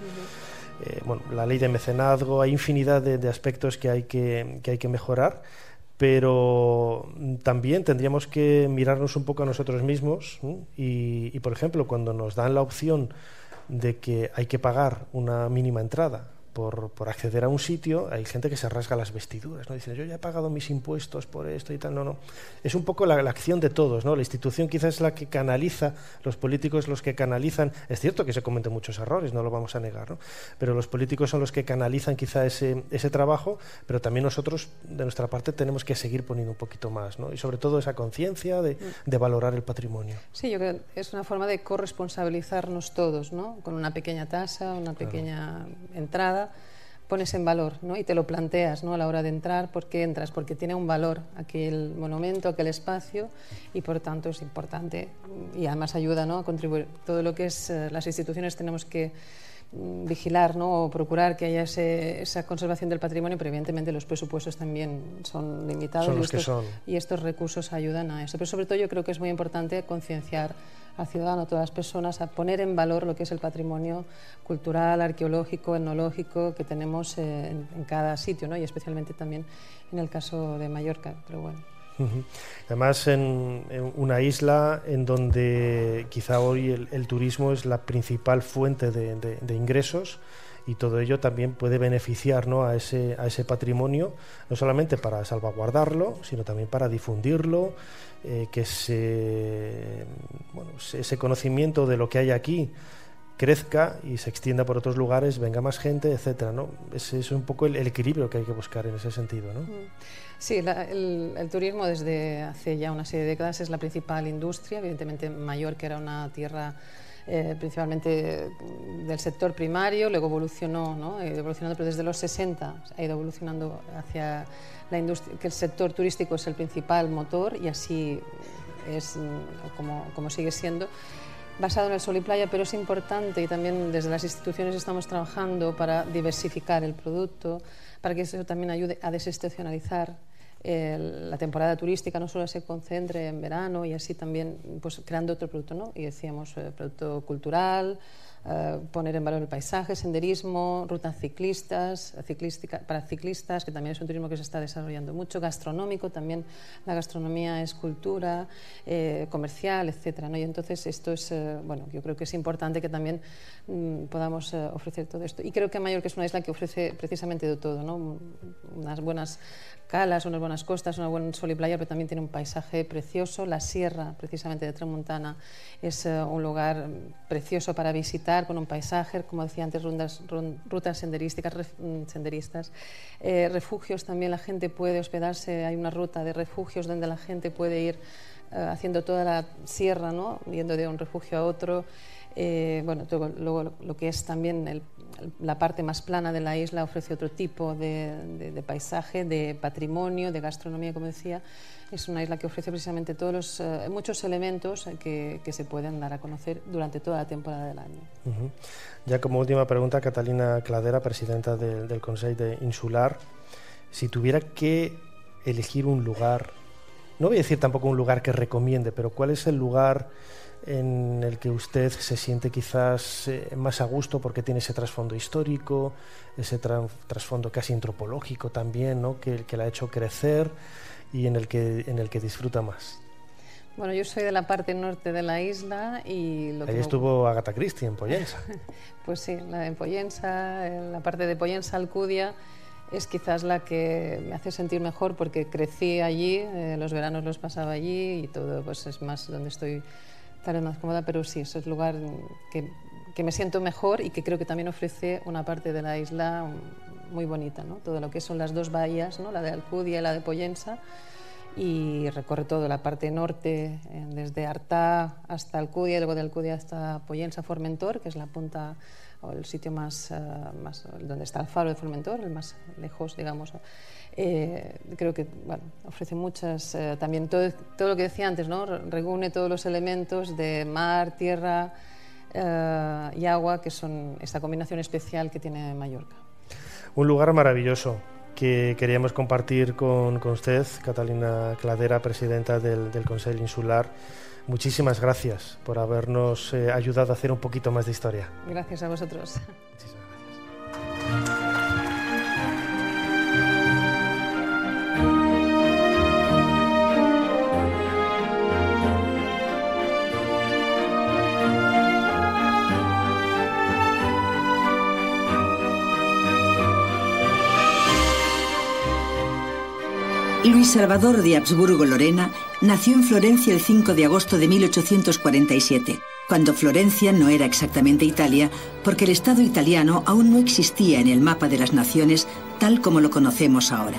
La ley de mecenazgo, hay infinidad de aspectos que hay que mejorar, pero también tendríamos que mirarnos un poco a nosotros mismos, ¿no? Y por ejemplo, cuando nos dan la opción de que hay que pagar una mínima entrada por acceder a un sitio, hay gente que se rasga las vestiduras, ¿no? Dicen, yo ya he pagado mis impuestos por esto y tal. No. Es un poco la acción de todos, ¿no? La institución quizás es la que canaliza, los políticos los que canalizan. Es cierto que se cometen muchos errores, no lo vamos a negar, ¿no? Pero los políticos son los que canalizan quizá ese trabajo, pero también nosotros, de nuestra parte, tenemos que seguir poniendo un poquito más, ¿no? Y sobre todo esa conciencia de valorar el patrimonio. Sí, yo creo que es una forma de corresponsabilizarnos todos, ¿no? Con una pequeña tasa, una pequeña entrada, pones en valor, ¿no? Y te lo planteas, ¿no? A la hora de entrar, ¿por qué entras? Porque tiene un valor aquel monumento, aquel espacio, y por tanto es importante y además ayuda, ¿no? A contribuir. Todo lo que es las instituciones tenemos que vigilar, ¿no? O procurar que haya esa conservación del patrimonio, pero evidentemente los presupuestos también son limitados, y estos recursos ayudan a eso. Pero sobre todo yo creo que es muy importante concienciar al ciudadano, a todas las personas, a poner en valor lo que es el patrimonio cultural, arqueológico, etnológico que tenemos en cada sitio, ¿no? Y especialmente también en el caso de Mallorca, pero bueno. Además, en una isla en donde quizá hoy el turismo es la principal fuente de ingresos, y todo ello también puede beneficiar, ¿no? a ese patrimonio, no solamente para salvaguardarlo, sino también para difundirlo, que ese conocimiento de lo que hay aquí crezca y se extienda por otros lugares, venga más gente, etcétera, ¿no? Ese es un poco el equilibrio que hay que buscar en ese sentido, ¿no? Sí, el turismo desde hace ya una serie de décadas es la principal industria. Evidentemente Mallorca era una tierra principalmente del sector primario, luego evolucionó, ¿no? Evolucionando, pero desde los 60 ha ido evolucionando hacia la industria, que el sector turístico es el principal motor, y así es como sigue siendo, basado en el sol y playa, pero es importante, y también desde las instituciones estamos trabajando para diversificar el producto, para que eso también ayude a desestacionalizar la temporada turística, no solo se concentre en verano, y así también pues creando otro producto, ¿no? Y decíamos producto cultural, poner en valor el paisaje, senderismo, rutas para ciclistas, que también es un turismo que se está desarrollando mucho, gastronómico, también la gastronomía es cultura, comercial, etcétera, ¿no? Y entonces esto es, bueno, yo creo que es importante que también podamos ofrecer todo esto. Y creo que Mallorca es una isla que ofrece precisamente de todo, ¿no? Unas buenas calas, unas buenas costas, una buena sol y playa, pero también tiene un paisaje precioso. La sierra, precisamente de Tramuntana, es un lugar precioso para visitar, con un paisaje, como decía antes, rutas senderistas, refugios también, la gente puede hospedarse, hay una ruta de refugios donde la gente puede ir haciendo toda la sierra, ¿no? Yendo de un refugio a otro. Bueno, luego lo que es también la parte más plana de la isla ofrece otro tipo de paisaje, de patrimonio, de gastronomía, como decía. Es una isla que ofrece precisamente muchos elementos que se pueden dar a conocer durante toda la temporada del año. Ya como última pregunta, Catalina Cladera, presidenta del Consell Insular, si tuviera que elegir un lugar, no voy a decir tampoco un lugar que recomiende, pero ¿cuál es el lugar en el que usted se siente quizás más a gusto porque tiene ese trasfondo histórico, ese trasfondo casi antropológico también, ¿no? que la ha hecho crecer y en el que disfruta más? Bueno, yo soy de la parte norte de la isla y... Ahí estuvo Agatha Christie, en Pollensa. Pues sí, en Pollensa, la parte de Pollensa, Alcudia, es quizás la que me hace sentir mejor porque crecí allí, los veranos los pasaba allí y todo, pues es más donde estoy tal vez más cómoda, pero sí, es el lugar que me siento mejor y que creo que también ofrece una parte de la isla muy bonita, ¿no? Todo lo que son las dos bahías, ¿no? La de Alcudia y la de Pollensa, y recorre toda la parte norte, desde Artà hasta Alcudia, y luego de Alcudia hasta Pollensa, Formentor, que es la punta o el sitio más donde está el faro de Formentor, el más lejos, digamos. Creo que bueno, ofrece muchas, también todo lo que decía antes, ¿no? Reúne todos los elementos de mar, tierra y agua, que son esta combinación especial que tiene Mallorca. Un lugar maravilloso que queríamos compartir con usted, Catalina Cladera, presidenta del Consell Insular. Muchísimas gracias por habernos ayudado a hacer un poquito más de historia. Gracias a vosotros. Muchísimas gracias. Luis Salvador de Habsburgo-Lorena nació en Florencia el 5 de agosto de 1847, cuando Florencia no era exactamente Italia, porque el Estado italiano aún no existía en el mapa de las naciones tal como lo conocemos ahora.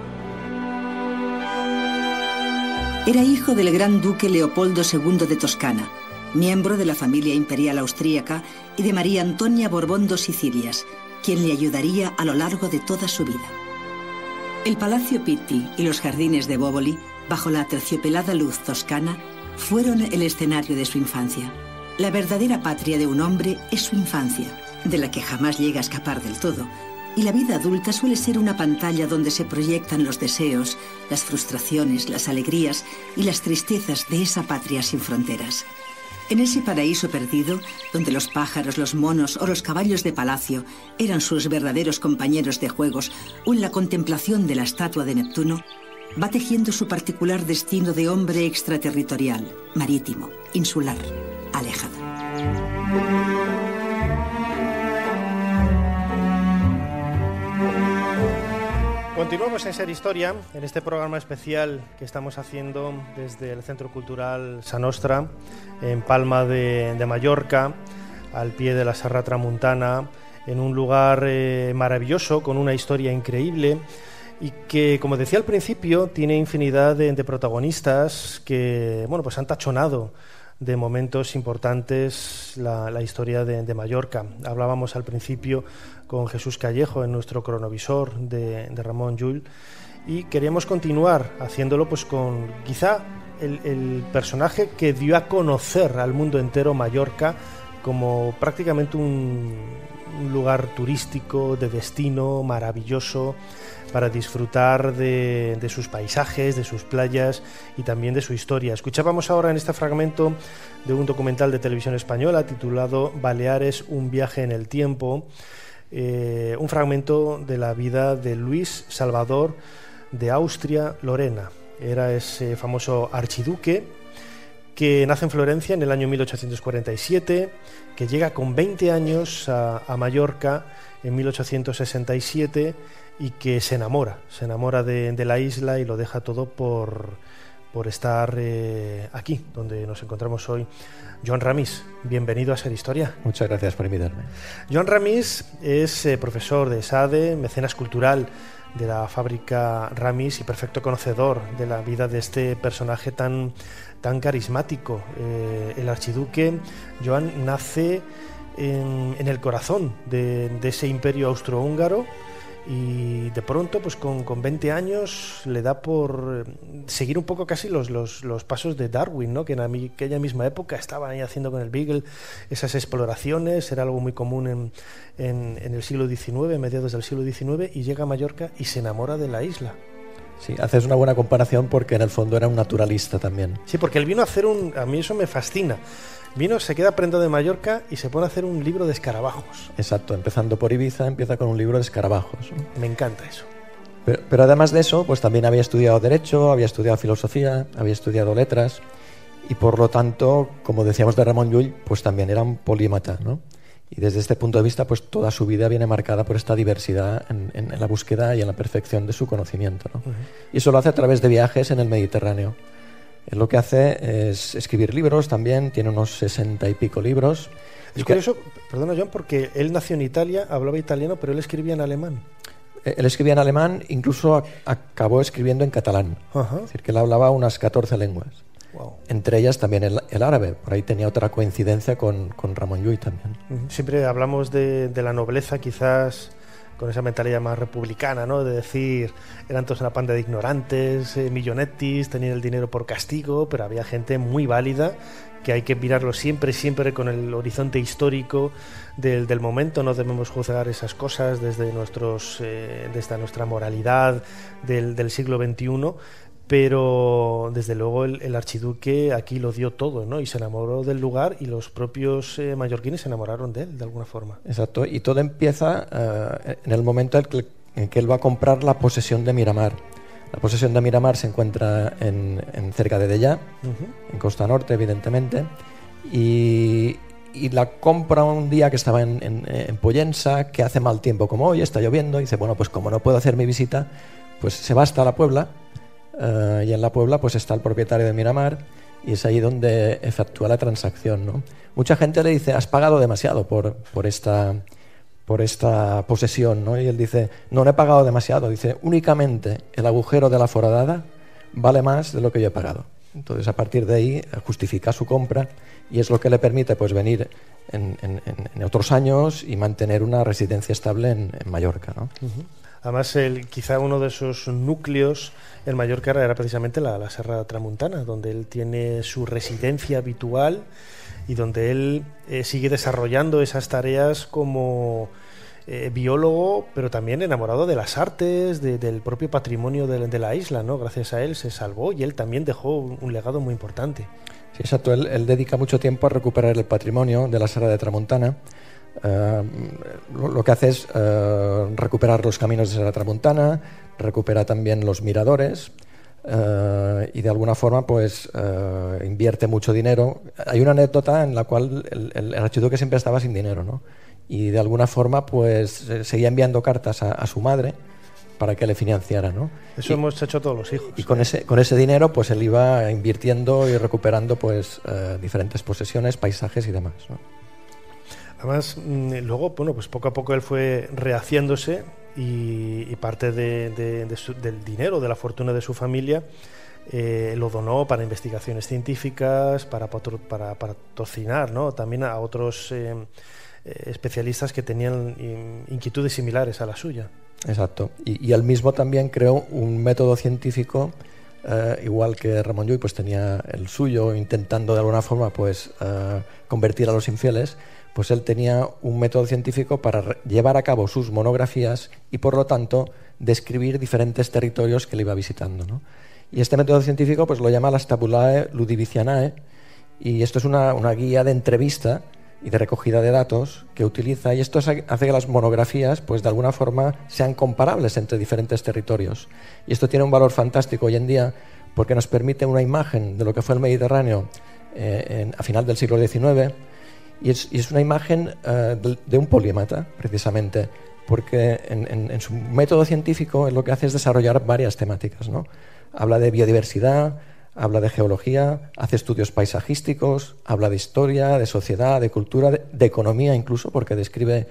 Era hijo del gran duque Leopoldo II de Toscana, miembro de la familia imperial austríaca, y de María Antonia Borbón dos Sicilias, quien le ayudaría a lo largo de toda su vida. El Palacio Pitti y los jardines de Bóboli, bajo la aterciopelada luz toscana, fueron el escenario de su infancia. La verdadera patria de un hombre es su infancia, de la que jamás llega a escapar del todo, y la vida adulta suele ser una pantalla donde se proyectan los deseos, las frustraciones, las alegrías y las tristezas de esa patria sin fronteras. En ese paraíso perdido, donde los pájaros, los monos o los caballos de palacio eran sus verdaderos compañeros de juegos, o en la contemplación de la estatua de Neptuno, va tejiendo su particular destino de hombre extraterritorial, marítimo, insular, alejado. Continuamos en Ser Historia, en este programa especial que estamos haciendo desde el Centro Cultural Sa Nostra, en Palma de Mallorca, al pie de la Serra Tramuntana, en un lugar maravilloso, con una historia increíble y que, como decía al principio, tiene infinidad de protagonistas que, bueno, pues han tachonado de momentos importantes la historia de Mallorca. Hablábamos al principio con Jesús Callejo en nuestro cronovisor de Ramón Llull y queríamos continuar haciéndolo pues con quizá el personaje que dio a conocer al mundo entero Mallorca como prácticamente un lugar turístico de destino maravilloso para disfrutar de sus paisajes, de sus playas y también de su historia. Escuchábamos ahora en este fragmento de un documental de televisión española titulado Baleares, un viaje en el tiempo, un fragmento de la vida de Luis Salvador de Austria-Lorena. Era ese famoso archiduque que nace en Florencia en el año 1847, que llega con 20 años a Mallorca en 1867 y que se enamora de la isla y lo deja todo por estar aquí, donde nos encontramos hoy. Joan Ramis, bienvenido a Ser Historia. Muchas gracias por invitarme. Joan Ramis es profesor de SADE, mecenas cultural de la fábrica Ramis y perfecto conocedor de la vida de este personaje tan carismático. El archiduque Joan nace en el corazón de ese imperio austrohúngaro y de pronto, pues con 20 años le da por seguir un poco casi los pasos de Darwin, ¿no? Que en aquella misma época estaba ahí haciendo con el Beagle esas exploraciones, era algo muy común en el siglo XIX, mediados del siglo XIX, y llega a Mallorca y se enamora de la isla. Sí, haces una buena comparación porque en el fondo era un naturalista también. Sí, porque él vino a hacer a mí eso me fascina. Se queda prendado de Mallorca y se pone a hacer un libro de escarabajos. Exacto, empezando por Ibiza, empieza con un libro de escarabajos, ¿no? Me encanta eso. Pero además de eso, pues también había estudiado Derecho, había estudiado Filosofía, había estudiado Letras y por lo tanto, como decíamos de Ramon Llull, pues también era un polímata, ¿no? Y desde este punto de vista, pues toda su vida viene marcada por esta diversidad en la búsqueda y en la perfección de su conocimiento, ¿no? Y eso lo hace a través de viajes en el Mediterráneo. Él lo que hace es escribir libros también, tiene unos 60 y pico libros. Es curioso, perdona John, porque él nació en Italia, hablaba italiano, pero él escribía en alemán. Él escribía en alemán, incluso acabó escribiendo en catalán. Es decir, que él hablaba unas 14 lenguas. Wow. Entre ellas también el árabe. Por ahí tenía otra coincidencia con Ramon Llull también. Siempre hablamos de la nobleza, quizás con esa mentalidad más republicana, ¿no? De decir, eran todos una panda de ignorantes, millonetis, tenían el dinero por castigo, pero había gente muy válida que hay que mirarlo siempre con el horizonte histórico del momento. No debemos juzgar esas cosas desde nuestra moralidad del siglo XXI, pero desde luego el archiduque aquí lo dio todo, ¿no? Y se enamoró del lugar y los propios mallorquines se enamoraron de él de alguna forma. Exacto, y todo empieza en el momento en que él va a comprar la posesión de Miramar. La posesión de Miramar se encuentra cerca de Dellà, en Costa Norte, evidentemente, y la compra un día que estaba en Pollensa, que hace mal tiempo como hoy, está lloviendo, y dice, bueno, pues como no puedo hacer mi visita, pues se va hasta la Puebla, y en la Puebla pues está el propietario de Miramar, y es ahí donde efectúa la transacción, ¿no? Mucha gente le dice, has pagado demasiado por esta posesión, ¿no? Y él dice, no he pagado demasiado. Dice, únicamente el agujero de la foradada vale más de lo que yo he pagado. Entonces, a partir de ahí, justifica su compra y es lo que le permite pues venir en otros años y mantener una residencia estable en Mallorca, ¿no? Además, quizá uno de esos núcleos en Mallorca era precisamente la Serra Tramuntana, donde él tiene su residencia habitual y donde él sigue desarrollando esas tareas como biólogo, pero también enamorado de las artes, del propio patrimonio de la isla, ¿no? Gracias a él se salvó y él también dejó un legado muy importante. Sí, exacto. Él dedica mucho tiempo a recuperar el patrimonio de la Serra de Tramuntana. Lo que hace es recuperar los caminos de Serra Tramuntana, recupera también los miradores, y de alguna forma pues invierte mucho dinero. Hay una anécdota en la cual el archiduque siempre estaba sin dinero, ¿no? Y de alguna forma pues seguía enviando cartas a su madre para que le financiara, ¿no? Eso hemos hecho todos los hijos. Y con ese dinero pues él iba invirtiendo y recuperando pues diferentes posesiones, paisajes y demás, ¿no? Además, luego, bueno, pues poco a poco él fue rehaciéndose y parte del dinero, de la fortuna de su familia, lo donó para investigaciones científicas, para patrocinar, ¿no? También a otros especialistas que tenían inquietudes similares a la suya. Exacto. Y él mismo también creó un método científico igual que Ramon Llull pues tenía el suyo, intentando de alguna forma pues convertir a los infieles, pues él tenía un método científico para llevar a cabo sus monografías y por lo tanto describir diferentes territorios que él iba visitando, ¿no? Y este método científico pues lo llama las Tabulae Ludivicianae, y esto es una guía de entrevista y de recogida de datos que utiliza, y esto hace que las monografías pues de alguna forma sean comparables entre diferentes territorios. Y esto tiene un valor fantástico hoy en día porque nos permite una imagen de lo que fue el Mediterráneo a final del siglo XIX, y es una imagen de un polímata, precisamente, porque en su método científico él lo que hace es desarrollar varias temáticas, ¿no? Habla de biodiversidad, habla de geología, hace estudios paisajísticos, habla de historia, de sociedad, de cultura, de economía incluso, porque describe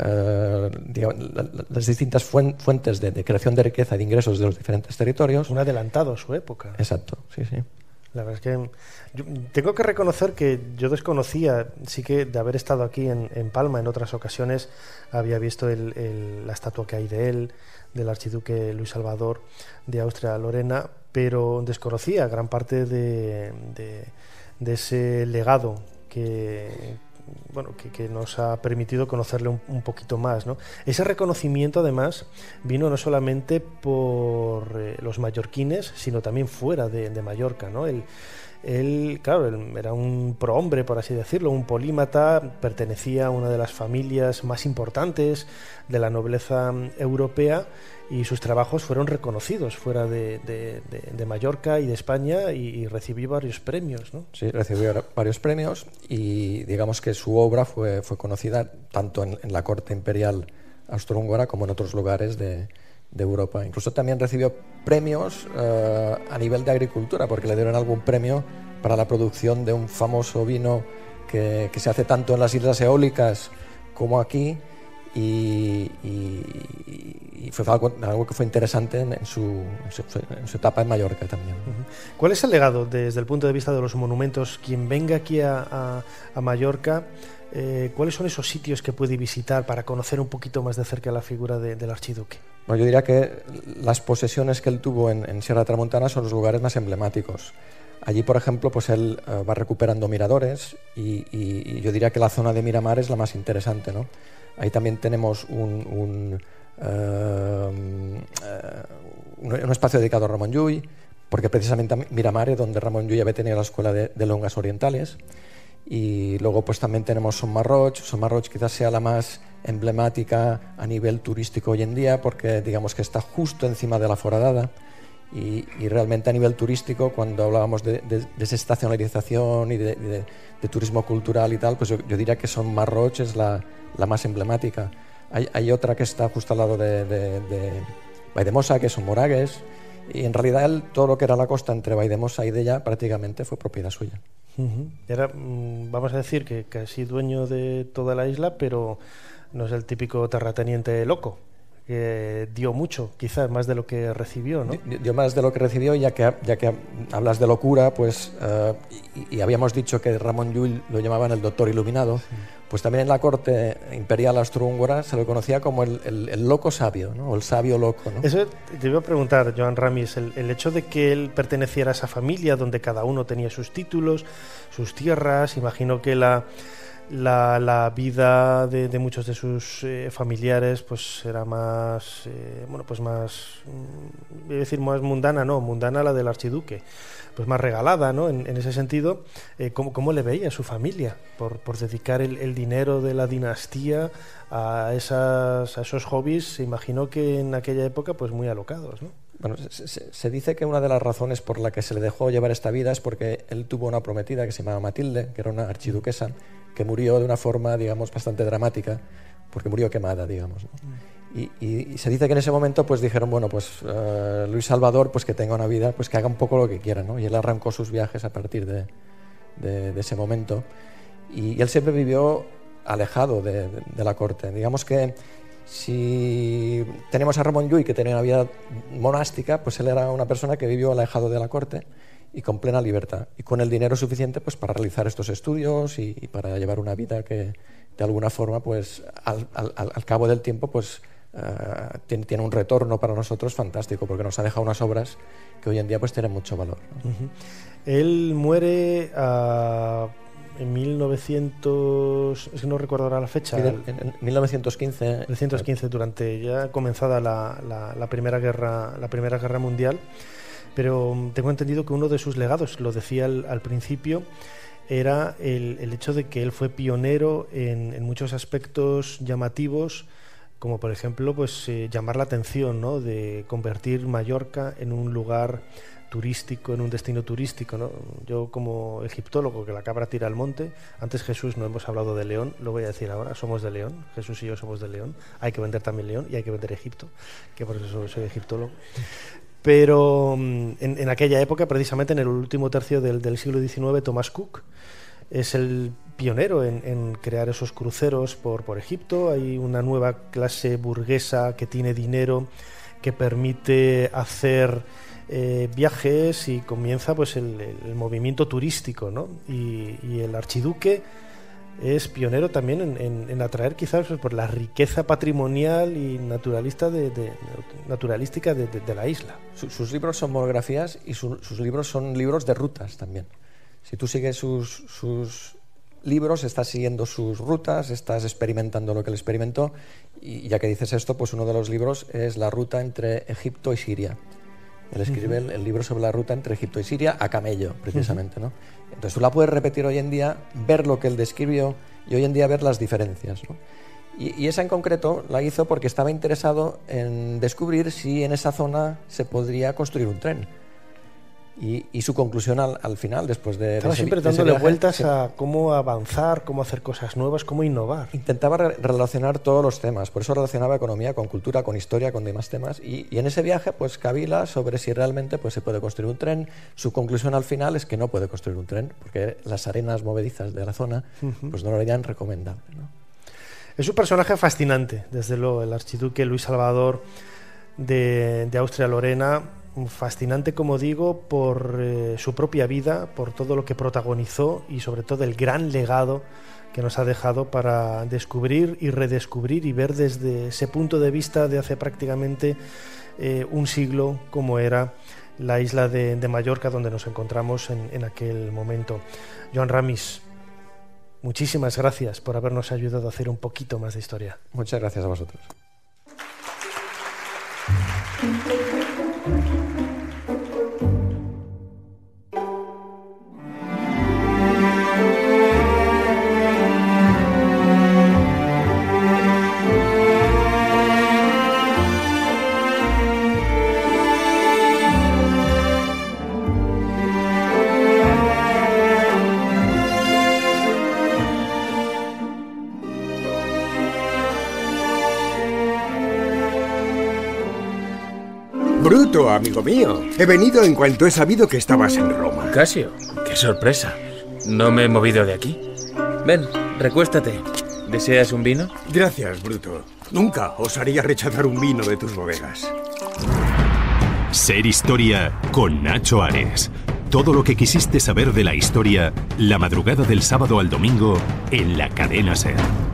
las distintas fuentes de creación de riqueza y de ingresos de los diferentes territorios. Un adelantado a su época. Exacto, sí, sí. La verdad es que yo tengo que reconocer que yo desconocía, sí que de haber estado aquí en Palma en otras ocasiones, había visto la estatua que hay de él, del archiduque Luis Salvador de Austria-Lorena, pero desconocía gran parte de ese legado que nos ha permitido conocerle un poquito más, ¿no? Ese reconocimiento además vino no solamente por los mallorquines, sino también fuera de Mallorca, ¿no? Él, claro, él era un prohombre, por así decirlo, un polímata, pertenecía a una de las familias más importantes de la nobleza europea, y sus trabajos fueron reconocidos fuera de Mallorca y de España, y recibió varios premios, ¿no? Sí, recibió varios premios, y digamos que su obra fue conocida tanto en la corte imperial austrohúngara como en otros lugares de Europa. Incluso también recibió premios a nivel de agricultura, porque le dieron algún premio para la producción de un famoso vino que se hace tanto en las Islas Eólicas como aquí, y fue algo que fue interesante en su etapa en Mallorca también. ¿Cuál es el legado desde el punto de vista de los monumentos? Quien venga aquí a Mallorca, ¿cuáles son esos sitios que puede visitar para conocer un poquito más de cerca la figura del archiduque? Bueno, yo diría que las posesiones que él tuvo en Sierra Tramontana son los lugares más emblemáticos. Allí, por ejemplo, pues él va recuperando miradores, y yo diría que la zona de Miramar es la más interesante, ¿no? Ahí también tenemos un espacio dedicado a Ramon Llull, porque precisamente Miramar es donde Ramon Llull había tenido la escuela de lenguas orientales. Y luego pues también tenemos Son Marroig. Son Marroig quizás sea la más emblemática a nivel turístico hoy en día, porque digamos que está justo encima de la Foradada, y realmente a nivel turístico, cuando hablábamos de desestacionalización y de turismo cultural y tal, pues yo diría que Son Marroig es la más emblemática. Hay otra que está justo al lado de Valldemossa, que son Moragues, y en realidad todo lo que era la costa entre Valldemossa y Della prácticamente fue propiedad suya. Era, vamos a decir, que casi dueño de toda la isla, pero no es el típico terrateniente loco, que dio mucho, quizás más de lo que recibió, ¿no? Dio más de lo que recibió, ya que hablas de locura, pues y habíamos dicho que Ramon Llull lo llamaban el doctor iluminado, sí. Pues también en la corte imperial austrohúngara se lo conocía como el loco sabio, ¿no? O el sabio loco, ¿no? Eso te iba a preguntar, Joan Ramis, el hecho de que él perteneciera a esa familia donde cada uno tenía sus títulos, sus tierras, imagino que la vida de muchos de sus familiares pues era más voy a decir más mundana, no, mundana la del archiduque, pues más regalada, ¿no? En ese sentido, ¿cómo le veía su familia por dedicar el dinero de la dinastía a esos hobbies? Se imaginó que en aquella época pues muy alocados, ¿no? Bueno, se dice que una de las razones por la que se le dejó llevar esta vida es porque él tuvo una prometida que se llamaba Matilde, que era una archiduquesa, que murió de una forma, digamos, bastante dramática, porque murió quemada, digamos, ¿no? Y se dice que en ese momento pues dijeron, bueno, pues Luis Salvador, pues que tenga una vida, pues que haga un poco lo que quiera, ¿no? Y él arrancó sus viajes a partir de ese momento, y él siempre vivió alejado de la corte. Digamos que si tenemos a Ramon Llull, que tenía una vida monástica, pues él era una persona que vivió alejado de la corte y con plena libertad, y con el dinero suficiente pues para realizar estos estudios y para llevar una vida que de alguna forma pues al cabo del tiempo pues tiene un retorno para nosotros fantástico, porque nos ha dejado unas obras que hoy en día pues tienen mucho valor, ¿no? Él muere en 1900, es que no recuerdo ahora la fecha. Sí, en 1915. 1915, durante ya comenzada la Primera Guerra Mundial. Pero tengo entendido que uno de sus legados, lo decía al principio, era el hecho de que él fue pionero en muchos aspectos llamativos, como por ejemplo pues llamar la atención, ¿no?, de convertir Mallorca en un lugar turístico, en un destino turístico, ¿no? Yo, como egiptólogo, que la cabra tira al monte, antes Jesús, no hemos hablado de León, lo voy a decir ahora, somos de León, Jesús y yo somos de León, hay que vender también León y hay que vender Egipto, que por eso soy egiptólogo. Pero en aquella época, precisamente en el último tercio del siglo XIX, Thomas Cook es el pionero en crear esos cruceros por Egipto. Hay una nueva clase burguesa que tiene dinero, que permite hacer viajes, y comienza pues el movimiento turístico, ¿no? Y el archiduque es pionero también en atraer, quizás por la riqueza patrimonial y naturalística de la isla. Sus libros son monografías y sus libros son libros de rutas también. Si tú sigues sus libros, estás siguiendo sus rutas, estás experimentando lo que él experimentó, y ya que dices esto, pues uno de los libros es la ruta entre Egipto y Siria. Él escribe el libro sobre la ruta entre Egipto y Siria a camello, precisamente, ¿no? Entonces tú la puedes repetir hoy en día, ver lo que él describió y hoy en día ver las diferencias, ¿no? Y esa en concreto la hizo porque estaba interesado en descubrir si en esa zona se podría construir un tren. Y su conclusión al final, después de... Estaba siempre dándole vueltas a cómo avanzar, cómo hacer cosas nuevas, cómo innovar. Intentaba relacionar todos los temas, por eso relacionaba economía con cultura, con historia, con demás temas. Y en ese viaje, pues cavila sobre si realmente pues, se puede construir un tren. Su conclusión al final es que no puede construir un tren, porque las arenas movedizas de la zona pues no lo harían recomendable, ¿no? Es un personaje fascinante, desde luego, el archiduque Luis Salvador de Austria-Lorena. Fascinante, como digo, por su propia vida, por todo lo que protagonizó y sobre todo el gran legado que nos ha dejado para descubrir y redescubrir y ver desde ese punto de vista de hace prácticamente un siglo como era la isla de Mallorca, donde nos encontramos en aquel momento. Joan Ramis, muchísimas gracias por habernos ayudado a hacer un poquito más de historia. Muchas gracias a vosotros. Bruto, amigo mío. He venido en cuanto he sabido que estabas en Roma. Casio, qué sorpresa. No me he movido de aquí. Ven, recuéstate. ¿Deseas un vino? Gracias, Bruto. Nunca osaría rechazar un vino de tus bodegas. Ser Historia con Nacho Ares. Todo lo que quisiste saber de la historia, la madrugada del sábado al domingo en la cadena SER.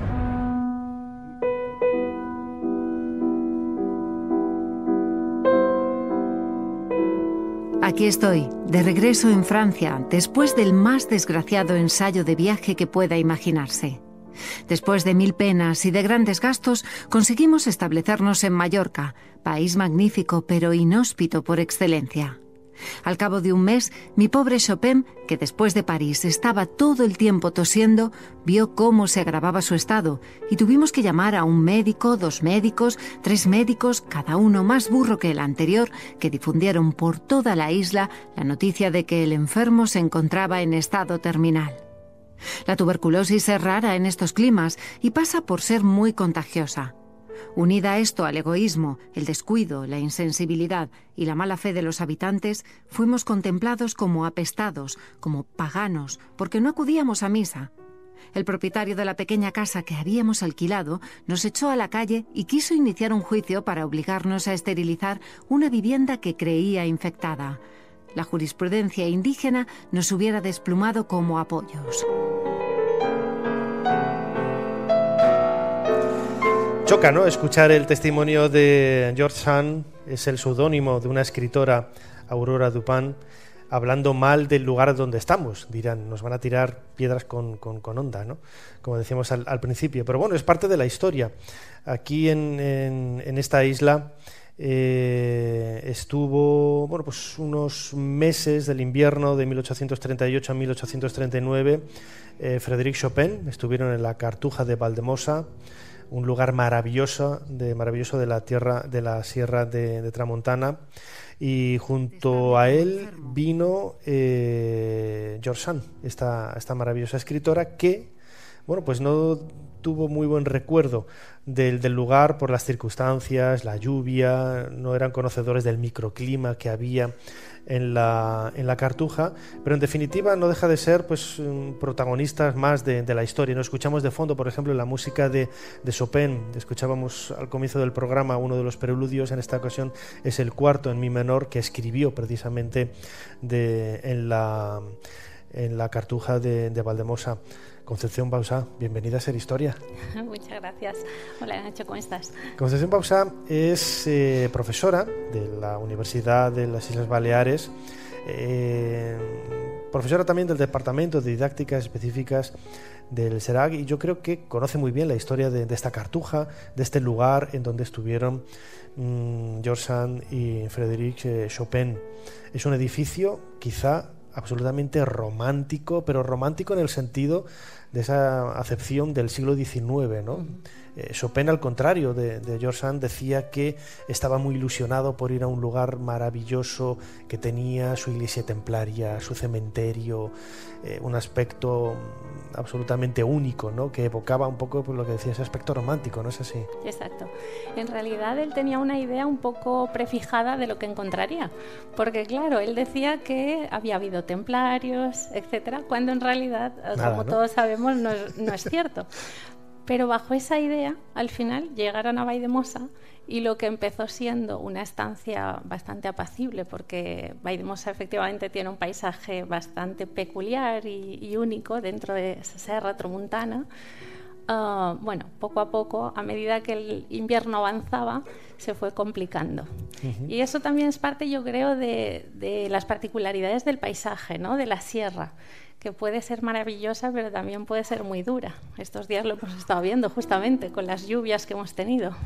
Aquí estoy, de regreso en Francia, después del más desgraciado ensayo de viaje que pueda imaginarse. Después de 1000 penas y de grandes gastos, conseguimos establecernos en Mallorca, país magnífico pero inhóspito por excelencia. Al cabo de un mes, mi pobre Chopin, que después de París estaba todo el tiempo tosiendo, vio cómo se agravaba su estado y tuvimos que llamar a un médico, 2 médicos, 3 médicos, cada uno más burro que el anterior, que difundieron por toda la isla la noticia de que el enfermo se encontraba en estado terminal. La tuberculosis es rara en estos climas y pasa por ser muy contagiosa. Unida a esto al egoísmo, el descuido, la insensibilidad y la mala fe de los habitantes, fuimos contemplados como apestados, como paganos, porque no acudíamos a misa. El propietario de la pequeña casa que habíamos alquilado nos echó a la calle y quiso iniciar un juicio para obligarnos a esterilizar una vivienda que creía infectada. La jurisprudencia indígena nos hubiera desplumado como a pollos. Choca, ¿no?, escuchar el testimonio de George Sand, es el seudónimo de una escritora, Aurora Dupin, hablando mal del lugar donde estamos. Dirán, nos van a tirar piedras con onda, ¿no?, como decíamos al principio. Pero bueno, es parte de la historia. Aquí en esta isla estuvo, bueno, pues unos meses del invierno de 1838 a 1839. Frédéric Chopin estuvieron en la Cartuja de Valdemosa, un lugar maravilloso de la tierra de la Sierra de Tramontana, y junto a él vino George Sand, esta maravillosa escritora que, bueno, pues no tuvo muy buen recuerdo del lugar por las circunstancias, la lluvia, no eran conocedores del microclima que había en la Cartuja, pero en definitiva no deja de ser, pues, protagonistas más de la historia. Nos escuchamos de fondo, por ejemplo, la música de Chopin. Escuchábamos al comienzo del programa uno de los preludios. En esta ocasión es el cuarto en mi menor, que escribió precisamente en la Cartuja de Valdemosa. Concepción Bauzá, bienvenida a Ser Historia. Muchas gracias. Hola, Nacho, ¿cómo estás? Concepción Bauzá es profesora de la Universidad de las Islas Baleares, profesora también del Departamento de Didácticas Específicas del SERAG, y yo creo que conoce muy bien la historia de esta Cartuja, de este lugar en donde estuvieron George Sand y Frédéric Chopin. Es un edificio quizá absolutamente romántico, pero romántico en el sentido de esa acepción del siglo XIX, ¿no? Chopin, al contrario de George Sand, decía que estaba muy ilusionado por ir a un lugar maravilloso que tenía su iglesia templaria, su cementerio, un aspecto absolutamente único, ¿no?, que evocaba un poco, pues, lo que decía, ese aspecto romántico, ¿no es así? Exacto. En realidad él tenía una idea un poco prefijada de lo que encontraría, porque claro, él decía que había habido templarios, etcétera, cuando en realidad, como todos sabemos, no es cierto. Pero bajo esa idea, al final llegaron a Valldemossa, y lo que empezó siendo una estancia bastante apacible, porque Valldemossa efectivamente tiene un paisaje bastante peculiar y único dentro de esa Serra Tramuntana. Bueno, poco a poco, a medida que el invierno avanzaba, se fue complicando. Y eso también es parte, yo creo, de las particularidades del paisaje, ¿no?, de la sierra, que puede ser maravillosa, pero también puede ser muy dura. Estos días lo hemos estado viendo justamente con las lluvias que hemos tenido.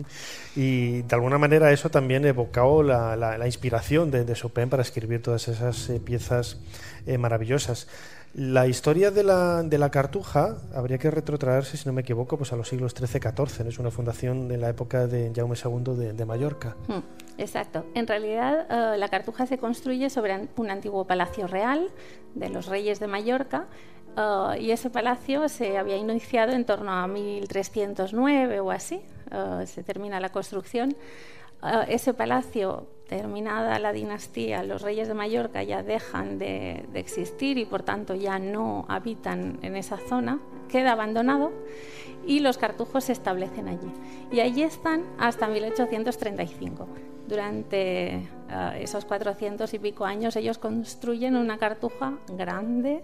Y de alguna manera eso también evocó la inspiración de Chopin para escribir todas esas piezas maravillosas. La historia de la Cartuja habría que retrotraerse, si no me equivoco, pues a los siglos XIII-XIV, ¿no? Es una fundación de la época de Jaume II de Mallorca. Exacto. En realidad, la Cartuja se construye sobre un antiguo palacio real de los reyes de Mallorca, y ese palacio se había iniciado en torno a 1309 o así. Se termina la construcción. Ese palacio, terminada la dinastía, los reyes de Mallorca ya dejan de existir y por tanto ya no habitan en esa zona, queda abandonado y los cartujos se establecen allí. Y allí están hasta 1835. Durante esos 400 y pico años ellos construyen una cartuja grande,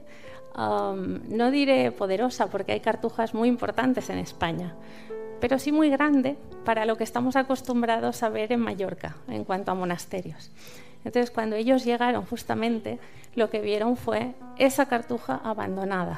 no diré poderosa porque hay cartujas muy importantes en España, pero sí muy grande para lo que estamos acostumbrados a ver en Mallorca en cuanto a monasterios. Entonces, cuando ellos llegaron, justamente lo que vieron fue esa cartuja abandonada.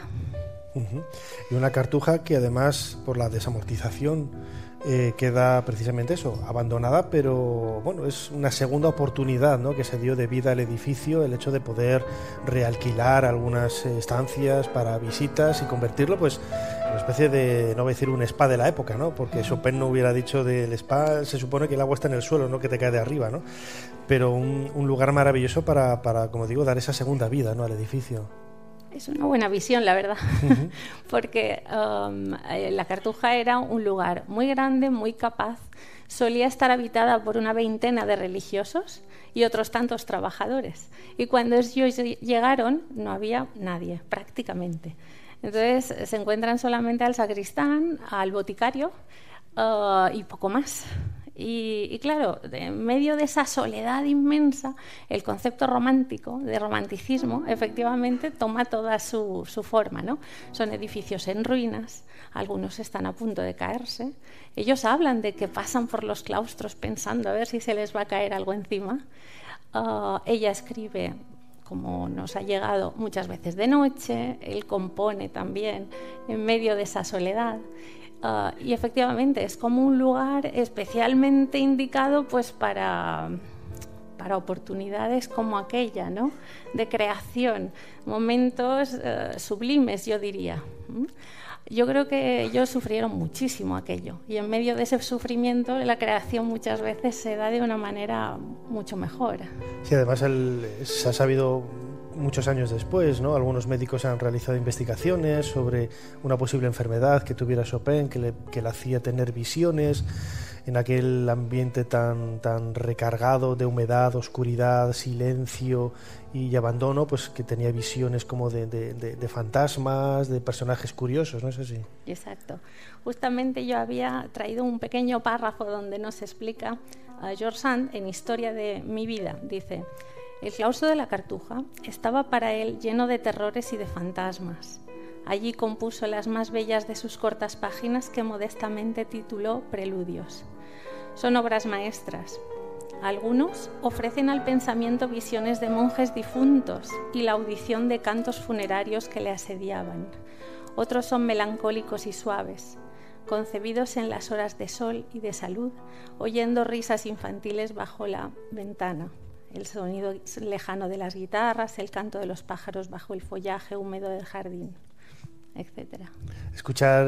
Y una cartuja que además, por la desamortización, queda precisamente eso, abandonada, pero bueno, es una segunda oportunidad, ¿no?, que se dio de vida al edificio, el hecho de poder realquilar algunas estancias para visitas y convertirlo, pues, en una especie de, no voy a decir un spa de la época, ¿no?, porque Chopin no hubiera dicho del spa, se supone que el agua está en el suelo, no que te cae de arriba, ¿no?, pero un lugar maravilloso para, como digo, dar esa segunda vida, ¿no?, al edificio. Es una buena visión, la verdad, porque la Cartuja era un lugar muy grande, muy capaz, solía estar habitada por una veintena de religiosos y otros tantos trabajadores. Y cuando ellos llegaron no había nadie, prácticamente. Entonces se encuentran solamente al sacristán, al boticario y poco más. Y claro, en medio de esa soledad inmensa, el concepto romántico, de romanticismo, efectivamente toma toda su forma, ¿no? Son edificios en ruinas, algunos están a punto de caerse. Ellos hablan de que pasan por los claustros pensando a ver si se les va a caer algo encima. Ella escribe, como nos ha llegado, muchas veces de noche. Él compone también en medio de esa soledad. Y efectivamente es como un lugar especialmente indicado pues para oportunidades como aquella, ¿no? De creación, momentos sublimes, yo diría. Yo creo que ellos sufrieron muchísimo aquello, y en medio de ese sufrimiento la creación muchas veces se da de una manera mucho mejor. Sí, además se ha sabido muchos años después, ¿no? Algunos médicos han realizado investigaciones sobre una posible enfermedad que tuviera Chopin, que le hacía tener visiones en aquel ambiente tan recargado de humedad, oscuridad, silencio y abandono, pues que tenía visiones como de fantasmas, de personajes curiosos, ¿no es así? Exacto. Justamente yo había traído un pequeño párrafo donde nos explica George Sand en Historia de mi vida. Dice: el claustro de la Cartuja estaba para él lleno de terrores y de fantasmas. Allí compuso las más bellas de sus cortas páginas que modestamente tituló Preludios. Son obras maestras. Algunos ofrecen al pensamiento visiones de monjes difuntos y la audición de cantos funerarios que le asediaban. Otros son melancólicos y suaves, concebidos en las horas de sol y de salud, oyendo risas infantiles bajo la ventana, el sonido lejano de las guitarras, el canto de los pájaros bajo el follaje húmedo del jardín, etc. Escuchar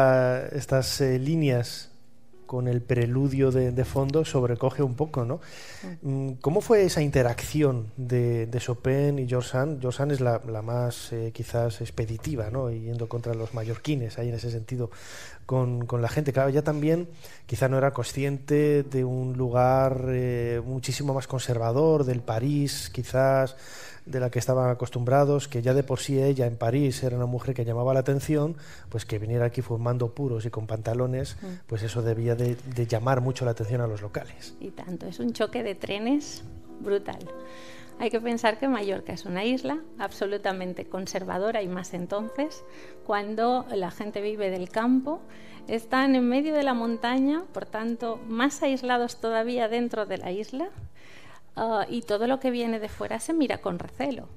estas líneas con el preludio de fondo sobrecoge un poco, ¿no? ¿Cómo fue esa interacción de Chopin y George Sand? George Sand es la más quizás expeditiva, ¿no? Yendo contra los mallorquines, ahí en ese sentido, con la gente. Claro, ya también quizá no era consciente de un lugar muchísimo más conservador, del París, quizás, de la que estaban acostumbrados, que ya de por sí ella en París era una mujer que llamaba la atención, pues que viniera aquí fumando puros y con pantalones, pues eso debía de llamar mucho la atención a los locales. Y tanto, es un choque de trenes brutal. Hay que pensar que Mallorca es una isla absolutamente conservadora, y más entonces, cuando la gente vive del campo, están en medio de la montaña, por tanto, más aislados todavía dentro de la isla, y todo lo que viene de fuera se mira con recelo.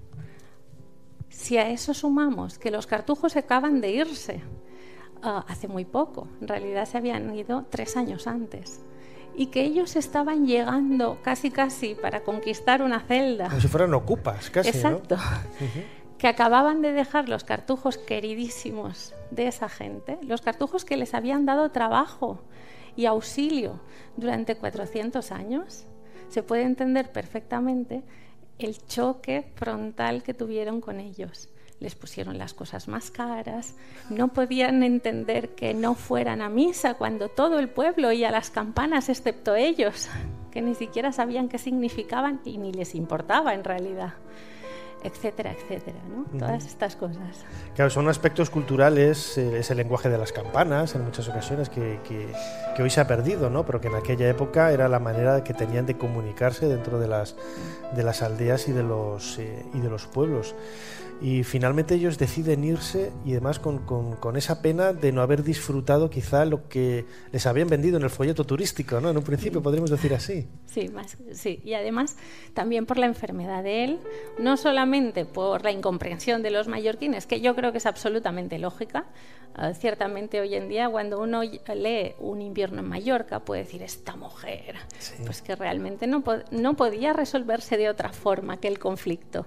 Si a eso sumamos que los cartujos acaban de irse hace muy poco, en realidad se habían ido 3 años antes, y que ellos estaban llegando casi para conquistar una celda. Como si fueran ocupas, casi. Exacto. ¿No? Que acababan de dejar los cartujos queridísimos de esa gente, los cartujos que les habían dado trabajo y auxilio durante 400 años, se puede entender perfectamente el choque frontal que tuvieron con ellos. Les pusieron las cosas más caras, no podían entender que no fueran a misa cuando todo el pueblo oía las campanas excepto ellos, que ni siquiera sabían qué significaban y ni les importaba en realidad, etcétera, etcétera, ¿no? Todas estas cosas. Claro, son aspectos culturales, ese lenguaje de las campanas en muchas ocasiones que hoy se ha perdido, ¿no? Pero que en aquella época era la manera que tenían de comunicarse dentro de las aldeas y de los pueblos. Y finalmente ellos deciden irse, y además con esa pena de no haber disfrutado quizá lo que les habían vendido en el folleto turístico, ¿no? En un principio podríamos decir así. Sí, y además también por la enfermedad de él, no solamente por la incomprensión de los mallorquines, que yo creo que es absolutamente lógica. Ciertamente hoy en día cuando uno lee Un invierno en Mallorca puede decir, esta mujer, pues que realmente no podía resolverse de otra forma que el conflicto.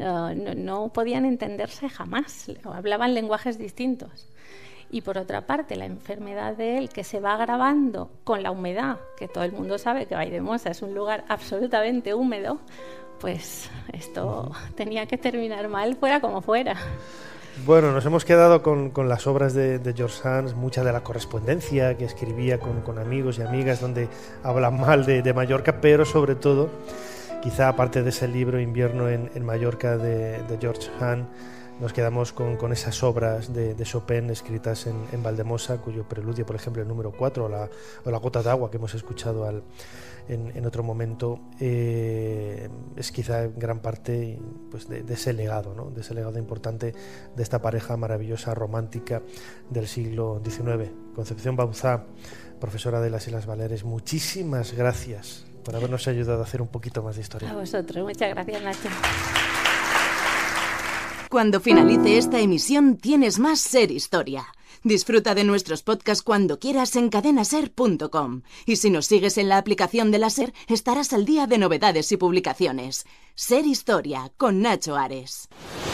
No podían entenderse jamás, hablaban lenguajes distintos. Y por otra parte, la enfermedad de él, que se va agravando con la humedad, que todo el mundo sabe que Valldemossa es un lugar absolutamente húmedo, pues esto tenía que terminar mal, fuera como fuera. Bueno, nos hemos quedado con las obras de George Sand, mucha de la correspondencia que escribía con amigos y amigas, donde hablan mal de Mallorca, pero sobre todo, quizá aparte de ese libro Invierno en Mallorca de George Sand, Nos quedamos con esas obras de Chopin escritas en Valdemosa, cuyo preludio, por ejemplo, el número 4 o la gota de agua que hemos escuchado en otro momento, es quizá en gran parte pues, de ese legado, ¿no? De ese legado importante de esta pareja maravillosa, romántica del siglo XIX. Concepción Bauzá, profesora de las Islas Baleares, muchísimas gracias por habernos ayudado a hacer un poquito más de historia. A vosotros, muchas gracias, Nacho. Cuando finalice esta emisión tienes más Ser Historia. Disfruta de nuestros podcasts cuando quieras en cadenaser.com. Y si nos sigues en la aplicación de la SER, estarás al día de novedades y publicaciones. Ser Historia, con Nacho Ares.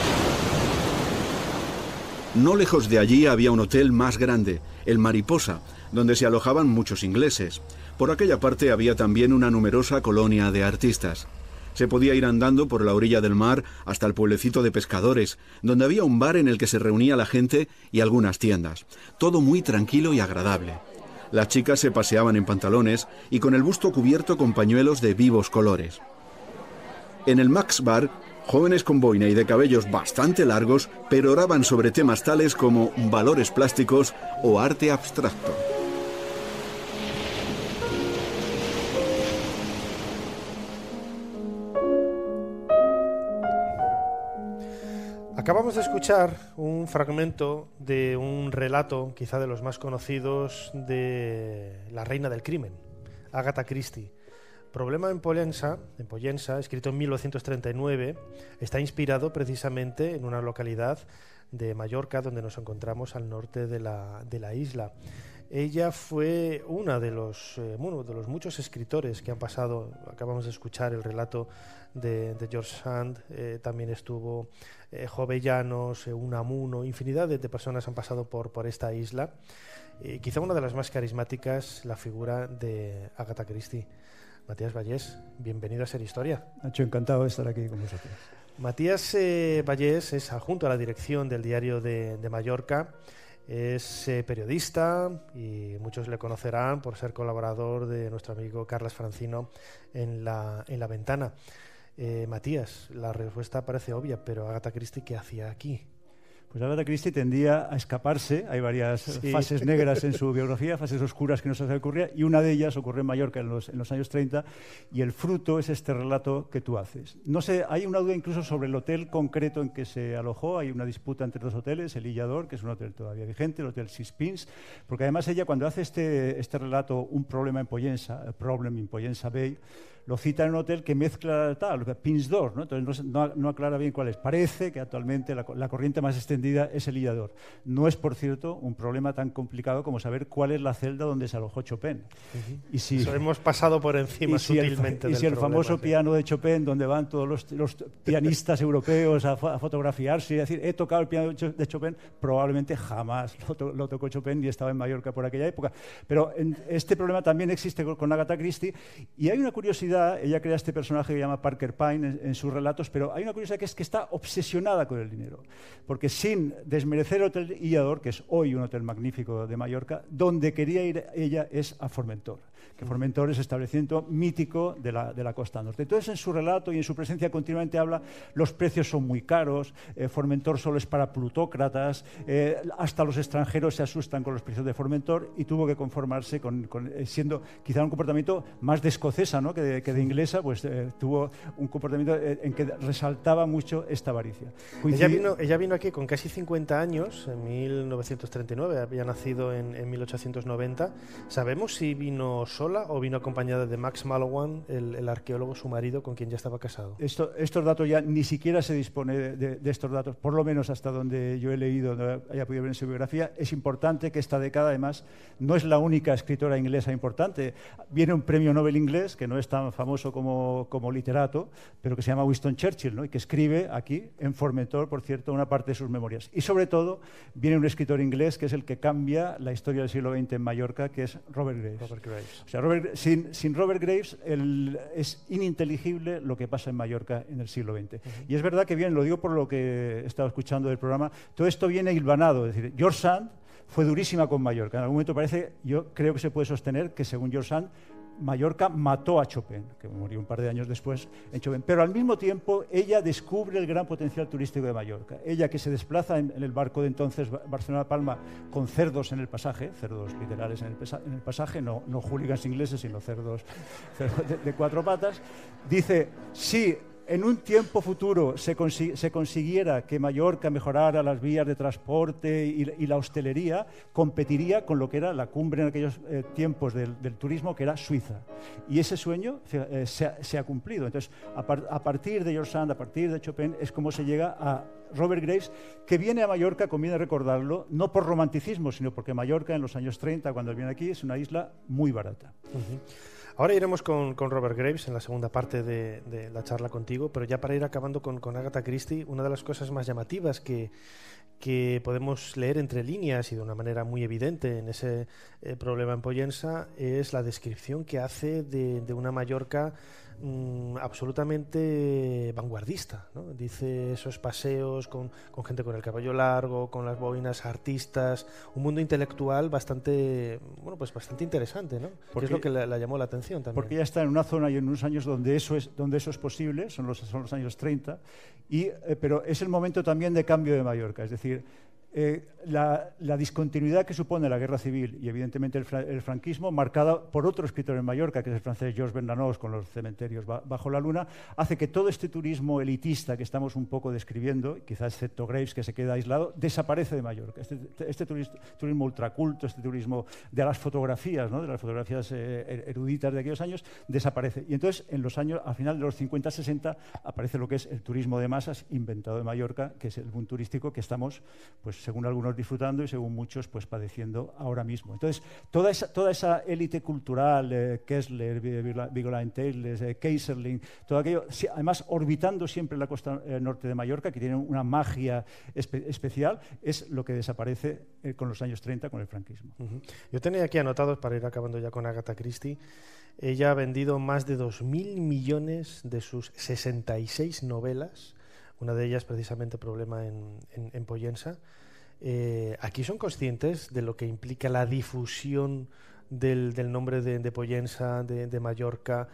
No lejos de allí había un hotel más grande, el Mariposa, donde se alojaban muchos ingleses. Por aquella parte había también una numerosa colonia de artistas. Se podía ir andando por la orilla del mar hasta el pueblecito de pescadores, donde había un bar en el que se reunía la gente y algunas tiendas. Todo muy tranquilo y agradable. Las chicas se paseaban en pantalones y con el busto cubierto con pañuelos de vivos colores. En el Max Bar, jóvenes con boina y de cabellos bastante largos peroraban sobre temas tales como valores plásticos o arte abstracto. Acabamos de escuchar un fragmento de un relato, quizá de los más conocidos, de la reina del crimen, Agatha Christie. Problema en Pollensa, escrito en 1939, está inspirado precisamente en una localidad de Mallorca, donde nos encontramos al norte de la isla. Ella fue uno de los muchos escritores que han pasado. Acabamos de escuchar el relato de George Sand, también estuvo Jovellanos, Unamuno, infinidad de personas han pasado por esta isla. Quizá una de las más carismáticas, la figura de Agatha Christie. Matías Vallés, bienvenido a Ser Historia. Nacho, encantado de estar aquí con vosotros. Matías Vallés es adjunto a la dirección del Diario de Mallorca. Es periodista y muchos le conocerán por ser colaborador de nuestro amigo Carles Francino en La Ventana. Matías, la respuesta parece obvia, pero Agatha Christie, ¿qué hacía aquí? Pues Agatha Christie tendía a escaparse. Hay varias fases negras en su biografía, fases oscuras que no se ocurría, y una de ellas ocurrió en Mallorca en los años 30, y el fruto es este relato que tú haces. No sé, hay una duda incluso sobre el hotel concreto en que se alojó. Hay una disputa entre dos hoteles, el Illador, que es un hotel todavía vigente, el Hotel Six Pins, porque además ella, cuando hace este relato, Un problema en Pollensa, A Problem in Pollensa Bay, lo cita en un hotel que mezcla Pins d'Or, ¿no? Entonces no aclara bien cuál es. Parece que actualmente la corriente más extendida es el Illador. No es, por cierto, un problema tan complicado como saber cuál es la celda donde se alojó Chopin. Y si, eso hemos pasado por encima sutilmente del problema. Y si el famoso piano de Chopin, donde van todos los pianistas europeos a fotografiarse y decir, he tocado el piano de Chopin, probablemente jamás lo tocó Chopin y estaba en Mallorca por aquella época. Pero este problema también existe con Agatha Christie, y hay una curiosidad. Ella crea este personaje que llama Parker Pine en sus relatos, pero hay una curiosidad, que es que está obsesionada con el dinero, porque sin desmerecer el Hotel Illador, que es hoy un hotel magnífico de Mallorca, donde quería ir ella es a Formentor, que Formentor es establecimiento mítico de la costa norte. Entonces, en su relato y en su presencia continuamente habla, los precios son muy caros, Formentor solo es para plutócratas, hasta los extranjeros se asustan con los precios de Formentor, y tuvo que conformarse siendo quizá un comportamiento más de escocesa, ¿no?, que de inglesa, pues tuvo un comportamiento en que resaltaba mucho esta avaricia. Ella vino aquí con casi 50 años, en 1939, había nacido en 1890. ¿Sabemos si vino sola o vino acompañada de Max Mallowan, el arqueólogo, su marido, con quien ya estaba casado? Estos datos ya ni siquiera se dispone de estos datos, por lo menos hasta donde yo he leído, donde haya podido ver en su biografía. Es importante que esta década, además, no es la única escritora inglesa importante. Viene un premio Nobel inglés, que no es tan famoso como literato, pero que se llama Winston Churchill, ¿no?, y que escribe aquí, en Formentor, por cierto, una parte de sus memorias. Y sobre todo, viene un escritor inglés que es el que cambia la historia del siglo XX en Mallorca, que es Robert Graves. O sea, sin Robert Graves es ininteligible lo que pasa en Mallorca en el siglo XX. Y es verdad que bien, lo digo por lo que he estado escuchando del programa, todo esto viene hilvanado. Es decir, George Sand fue durísima con Mallorca. En algún momento yo creo que se puede sostener que, según George Sand, Mallorca mató a Chopin, que murió un par de años después en Chopin. Pero al mismo tiempo ella descubre el gran potencial turístico de Mallorca. Ella, que se desplaza en el barco de entonces Barcelona-Palma con cerdos en el pasaje, cerdos literales en el pasaje, no hooligans ingleses, sino cerdos de 4 patas, dice, sí, en un tiempo futuro se consiguiera que Mallorca mejorara las vías de transporte y la hostelería, competiría con lo que era la cumbre en aquellos tiempos del turismo, que era Suiza. Y ese sueño se ha cumplido. Entonces, a partir de George Sand, a partir de Chopin, es como se llega a Robert Graves, que viene a Mallorca, conviene recordarlo, no por romanticismo, sino porque Mallorca en los años 30, cuando él viene aquí, es una isla muy barata. Ahora iremos con Robert Graves en la segunda parte de la charla contigo, pero ya para ir acabando con Agatha Christie, una de las cosas más llamativas que podemos leer entre líneas y de una manera muy evidente en ese problema en Pollensa es la descripción que hace de una Mallorca absolutamente vanguardista, ¿no? Dice esos paseos con gente con el cabello largo, con las boinas, artistas, un mundo intelectual bastante interesante, ¿no? Que es lo que le llamó la atención también. Porque ella está en una zona y en unos años donde eso es posible, son los años 30, pero es el momento también de cambio de Mallorca, es decir, la discontinuidad que supone la guerra civil y evidentemente el franquismo, marcada por otro escritor en Mallorca, que es el francés Georges Bernanos, con los cementerios bajo la luna, hace que todo este turismo elitista que estamos un poco describiendo, quizás excepto Graves, que se queda aislado, desaparece de Mallorca. Este turismo ultraculto, este turismo de las fotografías, ¿no? De las fotografías eruditas de aquellos años, desaparece. Y entonces, al final de los 50-60, aparece lo que es el turismo de masas inventado de Mallorca, que es el boom turístico que estamos, pues, según algunos disfrutando y según muchos pues padeciendo ahora mismo. Entonces, toda esa élite cultural, Kessler, Vigeland-Tales, Keyserling, todo aquello, además orbitando siempre la costa norte de Mallorca, que tiene una magia especial, es lo que desaparece con los años 30, con el franquismo. Yo tenía aquí anotados, para ir acabando ya con Agatha Christie, ella ha vendido más de 2.000 millones de sus 66 novelas, una de ellas precisamente Problema en Pollensa. Aquí son conscientes de lo que implica la difusión del nombre de Pollensa, de Mallorca,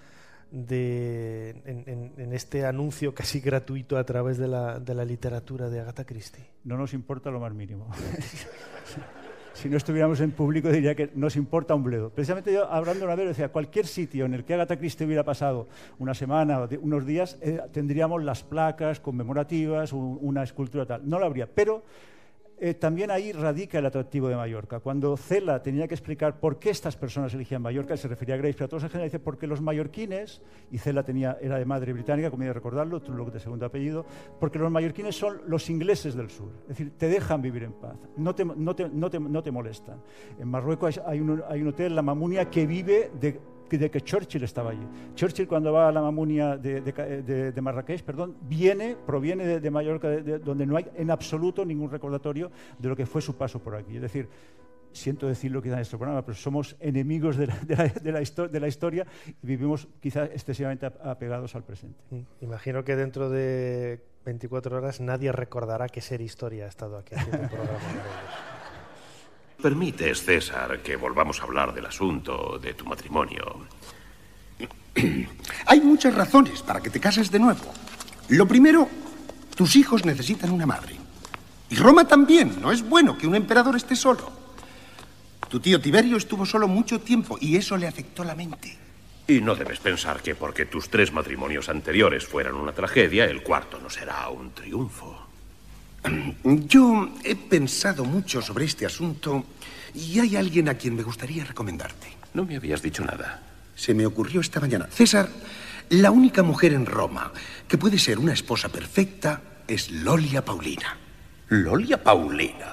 en este anuncio casi gratuito a través de la literatura de Agatha Christie. No nos importa lo más mínimo. Si no estuviéramos en público diría que nos importa un bledo. Precisamente yo, hablando una vez, decía, cualquier sitio en el que Agatha Christie hubiera pasado una semana o unos días, tendríamos las placas conmemorativas, una escultura tal. No la habría, pero también ahí radica el atractivo de Mallorca. Cuando Cela tenía que explicar por qué estas personas elegían Mallorca, se refería a Grace, pero a todos en general dice porque los mallorquines, y Cela era de madre británica, como recordarlo, Trulloch de segundo apellido, porque los mallorquines son los ingleses del sur, es decir, te dejan vivir en paz, no te molestan. En Marruecos hay un hotel, La Mamunia, que vive de que Churchill estaba allí. Churchill, cuando va a la Mamunia de Marrakech, proviene de Mallorca, donde no hay en absoluto ningún recordatorio de lo que fue su paso por aquí. Es decir, siento decirlo quizá en este programa, pero somos enemigos de la historia y vivimos quizá excesivamente apegados al presente. Imagino que dentro de 24 horas nadie recordará que Ser Historia ha estado aquí haciendo un programa. ¿Permites, César, que volvamos a hablar del asunto de tu matrimonio? Hay muchas razones para que te cases de nuevo. Lo primero, tus hijos necesitan una madre. Y Roma también. No es bueno que un emperador esté solo. Tu tío Tiberio estuvo solo mucho tiempo y eso le afectó la mente. Y no debes pensar que porque tus 3 matrimonios anteriores fueran una tragedia, el cuarto no será un triunfo. Yo he pensado mucho sobre este asunto y hay alguien a quien me gustaría recomendarte. No me habías dicho nada. Se me ocurrió esta mañana. César, la única mujer en Roma que puede ser una esposa perfecta es Lolia Paulina. ¿Lolia Paulina?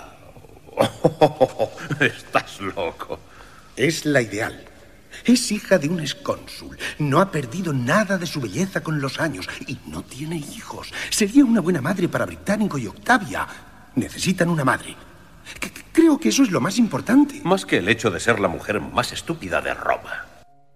Estás loco. Es la ideal. Es hija de un excónsul. No ha perdido nada de su belleza con los años y no tiene hijos. Sería una buena madre para Británico y Octavia. Necesitan una madre. Creo que eso es lo más importante. Más que el hecho de ser la mujer más estúpida de Roma.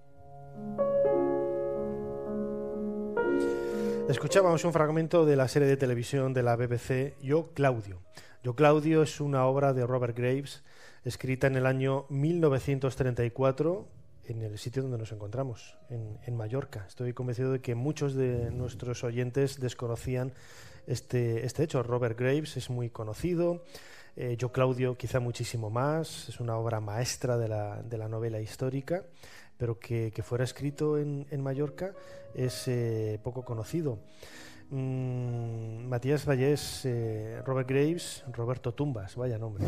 Escuchábamos un fragmento de la serie de televisión de la BBC, Yo, Claudio. Yo, Claudio es una obra de Robert Graves, escrita en el año 1934, en el sitio donde nos encontramos, en Mallorca. Estoy convencido de que muchos de nuestros oyentes desconocían este hecho. Robert Graves es muy conocido, Yo Claudio quizá muchísimo más, es una obra maestra de la novela histórica, pero que fuera escrito en Mallorca es poco conocido. Matías Vallés, Robert Graves, Roberto Tumbas, vaya nombre.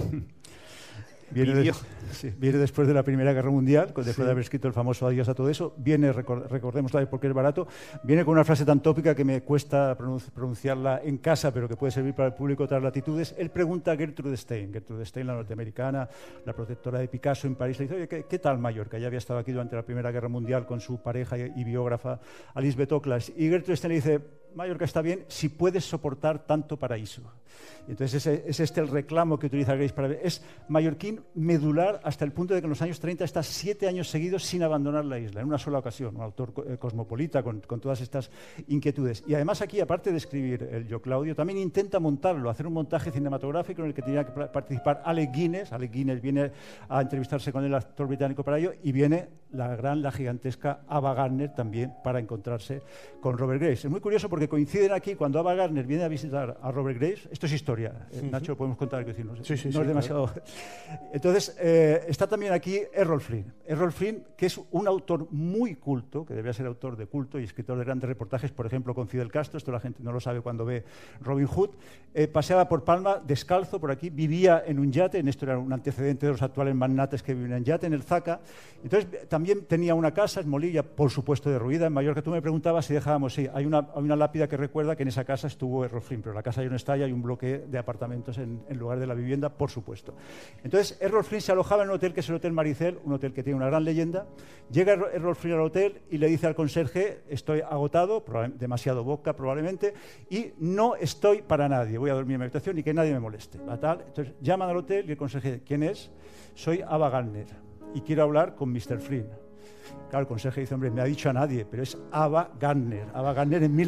Viene después de la Primera Guerra Mundial, después de haber escrito el famoso Adiós a todo eso. Viene, recordemos porque es barato, viene con una frase tan tópica que me cuesta pronunciarla en casa, pero que puede servir para el público de otras latitudes. Él pregunta a Gertrude Stein, la norteamericana, la protectora de Picasso en París, le dice: oye, ¿qué tal Mallorca? Ya había estado aquí durante la Primera Guerra Mundial con su pareja y biógrafa Lisbeth Oclas. Y Gertrude Stein le dice: Mallorca está bien si puedes soportar tanto paraíso. Entonces es este el reclamo que utiliza Grace para ver. Es mallorquín medular hasta el punto de que en los años 30 está 7 años seguidos sin abandonar la isla, en una sola ocasión. Un autor cosmopolita con todas estas inquietudes. Y además aquí, aparte de escribir el Yo Claudio, también intenta montarlo, hacer un montaje cinematográfico en el que tenía que participar Alec Guinness. Alec Guinness viene a entrevistarse con el actor británico para ello, y viene la gigantesca Ava Gardner también para encontrarse con Robert Graves. Es muy curioso porque coinciden aquí cuando Ava Gardner viene a visitar a Robert Graves. Esto es historia, Nacho, podemos contar, que no es demasiado. Claro. Entonces, está también aquí Errol Flynn. Errol Flynn, que es un autor muy culto, que debería ser autor de culto y escritor de grandes reportajes, por ejemplo, con Fidel Castro. Esto la gente no lo sabe cuando ve Robin Hood. Paseaba por Palma descalzo por aquí, vivía en un yate, en esto era un antecedente de los actuales magnates que viven en yate, en el Zaca. Entonces, también tenía una casa en Molilla, por supuesto derruida, en Mallorca. Tú me preguntabas si dejábamos, sí, hay una lápida que recuerda que en esa casa estuvo Errol Flynn, pero la casa ya no está, y hay un bloque de apartamentos en lugar de la vivienda, por supuesto. Entonces, Errol Flynn se alojaba en un hotel que es el Hotel Maricel, un hotel que tiene una gran leyenda. Llega Errol Flynn al hotel y le dice al conserje: estoy agotado, demasiado vodka probablemente, y no estoy para nadie, voy a dormir en mi habitación y que nadie me moleste. Entonces llaman al hotel y el conserje: ¿quién es? Soy Ava Gardner y quiero hablar con Mr. Flynn. Claro, el conserje dice: hombre, me ha dicho a nadie, pero es Ava Gardner. Ava Gardner en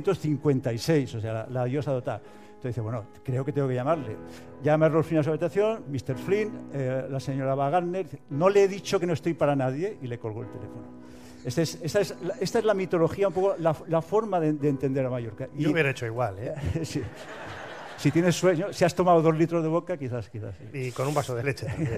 1956, o sea, la diosa dotada. Entonces dice: bueno, creo que tengo que llamarle. Llama a Errol Flynn a su habitación, Mr. Flynn, la señora Ava Gardner, no le he dicho que no estoy para nadie, y le colgó el teléfono. Esta es la mitología, un poco la forma de entender a Mallorca. Yo hubiera hecho igual, ¿eh? Sí. Si tienes sueño, si has tomado 2 litros de vodka, quizás sí. Y con un vaso de leche también.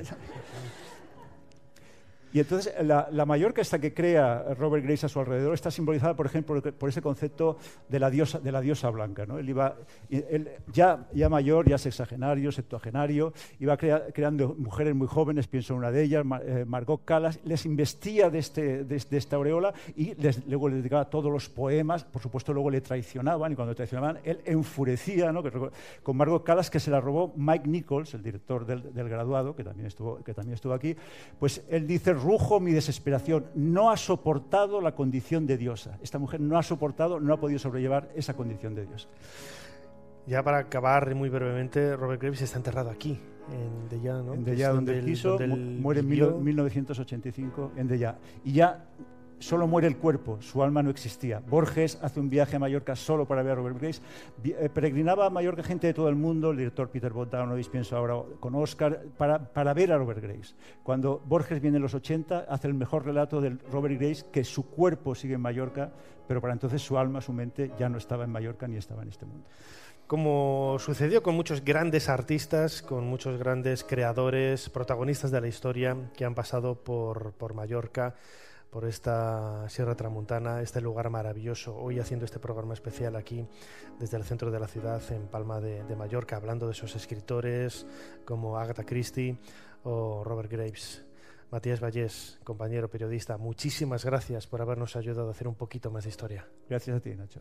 Y entonces la Mallorca esta que crea Robert Graves a su alrededor está simbolizada, por ejemplo, por ese concepto de la diosa blanca, ¿no? Él ya mayor, ya sexagenario, septuagenario, iba creando mujeres muy jóvenes, pienso en una de ellas, Margot Calas, les investía de esta aureola y luego les dedicaba todos los poemas. Por supuesto, luego le traicionaban, y cuando le traicionaban, él enfurecía, ¿no? Con Margot Calas, que se la robó Mike Nichols, el director del Graduado, que también estuvo aquí. Pues él dice: rujo mi desesperación, no ha soportado la condición de diosa. Esta mujer no ha podido sobrellevar esa condición de diosa. Ya para acabar muy brevemente, Robert Graves está enterrado aquí, en Dellà, ¿no? En Dellà, donde quiso, muere en 1985, en Dellà. Y ya solo muere el cuerpo, su alma no existía. Borges hace un viaje a Mallorca solo para ver a Robert Graves. Peregrinaba a Mallorca gente de todo el mundo, el director Peter Bogdanovich, pienso ahora con Oscar, para ver a Robert Graves. Cuando Borges viene en los 80, hace el mejor relato del Robert Graves, que su cuerpo sigue en Mallorca, pero para entonces su alma, su mente, ya no estaba en Mallorca ni estaba en este mundo. Como sucedió con muchos grandes artistas, con muchos grandes creadores, protagonistas de la historia que han pasado por Mallorca, por esta Sierra Tramuntana, este lugar maravilloso, hoy haciendo este programa especial aquí desde el centro de la ciudad, en Palma de Mallorca, hablando de esos escritores como Agatha Christie o Robert Graves. Matías Vallés, compañero periodista, muchísimas gracias por habernos ayudado a hacer un poquito más de historia. Gracias a ti, Nacho.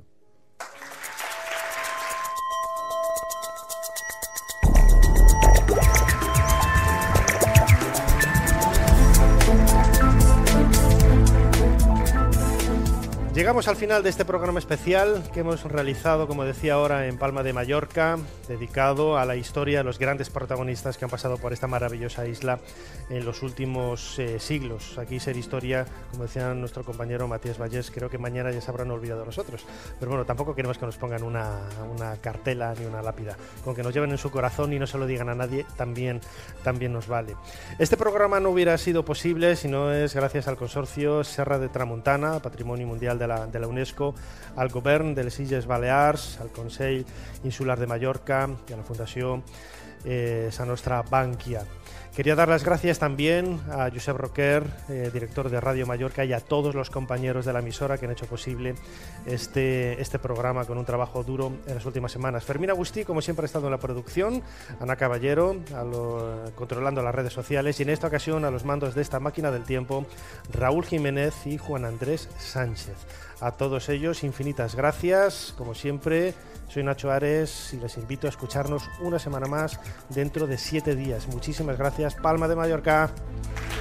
Llegamos al final de este programa especial que hemos realizado, como decía ahora, en Palma de Mallorca, dedicado a la historia de los grandes protagonistas que han pasado por esta maravillosa isla en los últimos siglos. Aquí Ser Historia, como decía nuestro compañero Matías Vallés, creo que mañana ya se habrán olvidado de nosotros. Pero bueno, tampoco queremos que nos pongan una cartela ni una lápida. Con que nos lleven en su corazón y no se lo digan a nadie, también nos vale. Este programa no hubiera sido posible si no es gracias al consorcio Serra de Tramuntana, Patrimonio Mundial de la UNESCO, al Govern de les Illes Balears, al Consell Insular de Mallorca y a la Fundació Sa Nostra Bankia. Quería dar las gracias también a Josep Roquer, director de Radio Mallorca, y a todos los compañeros de la emisora que han hecho posible este programa con un trabajo duro en las últimas semanas. Fermín Agustí, como siempre, ha estado en la producción, Ana Caballero controlando las redes sociales, y en esta ocasión a los mandos de esta máquina del tiempo, Raúl Jiménez y Juan Andrés Sánchez. A todos ellos, infinitas gracias. Como siempre, soy Nacho Ares y les invito a escucharnos una semana más dentro de 7 días. Muchísimas gracias. Palma de Mallorca.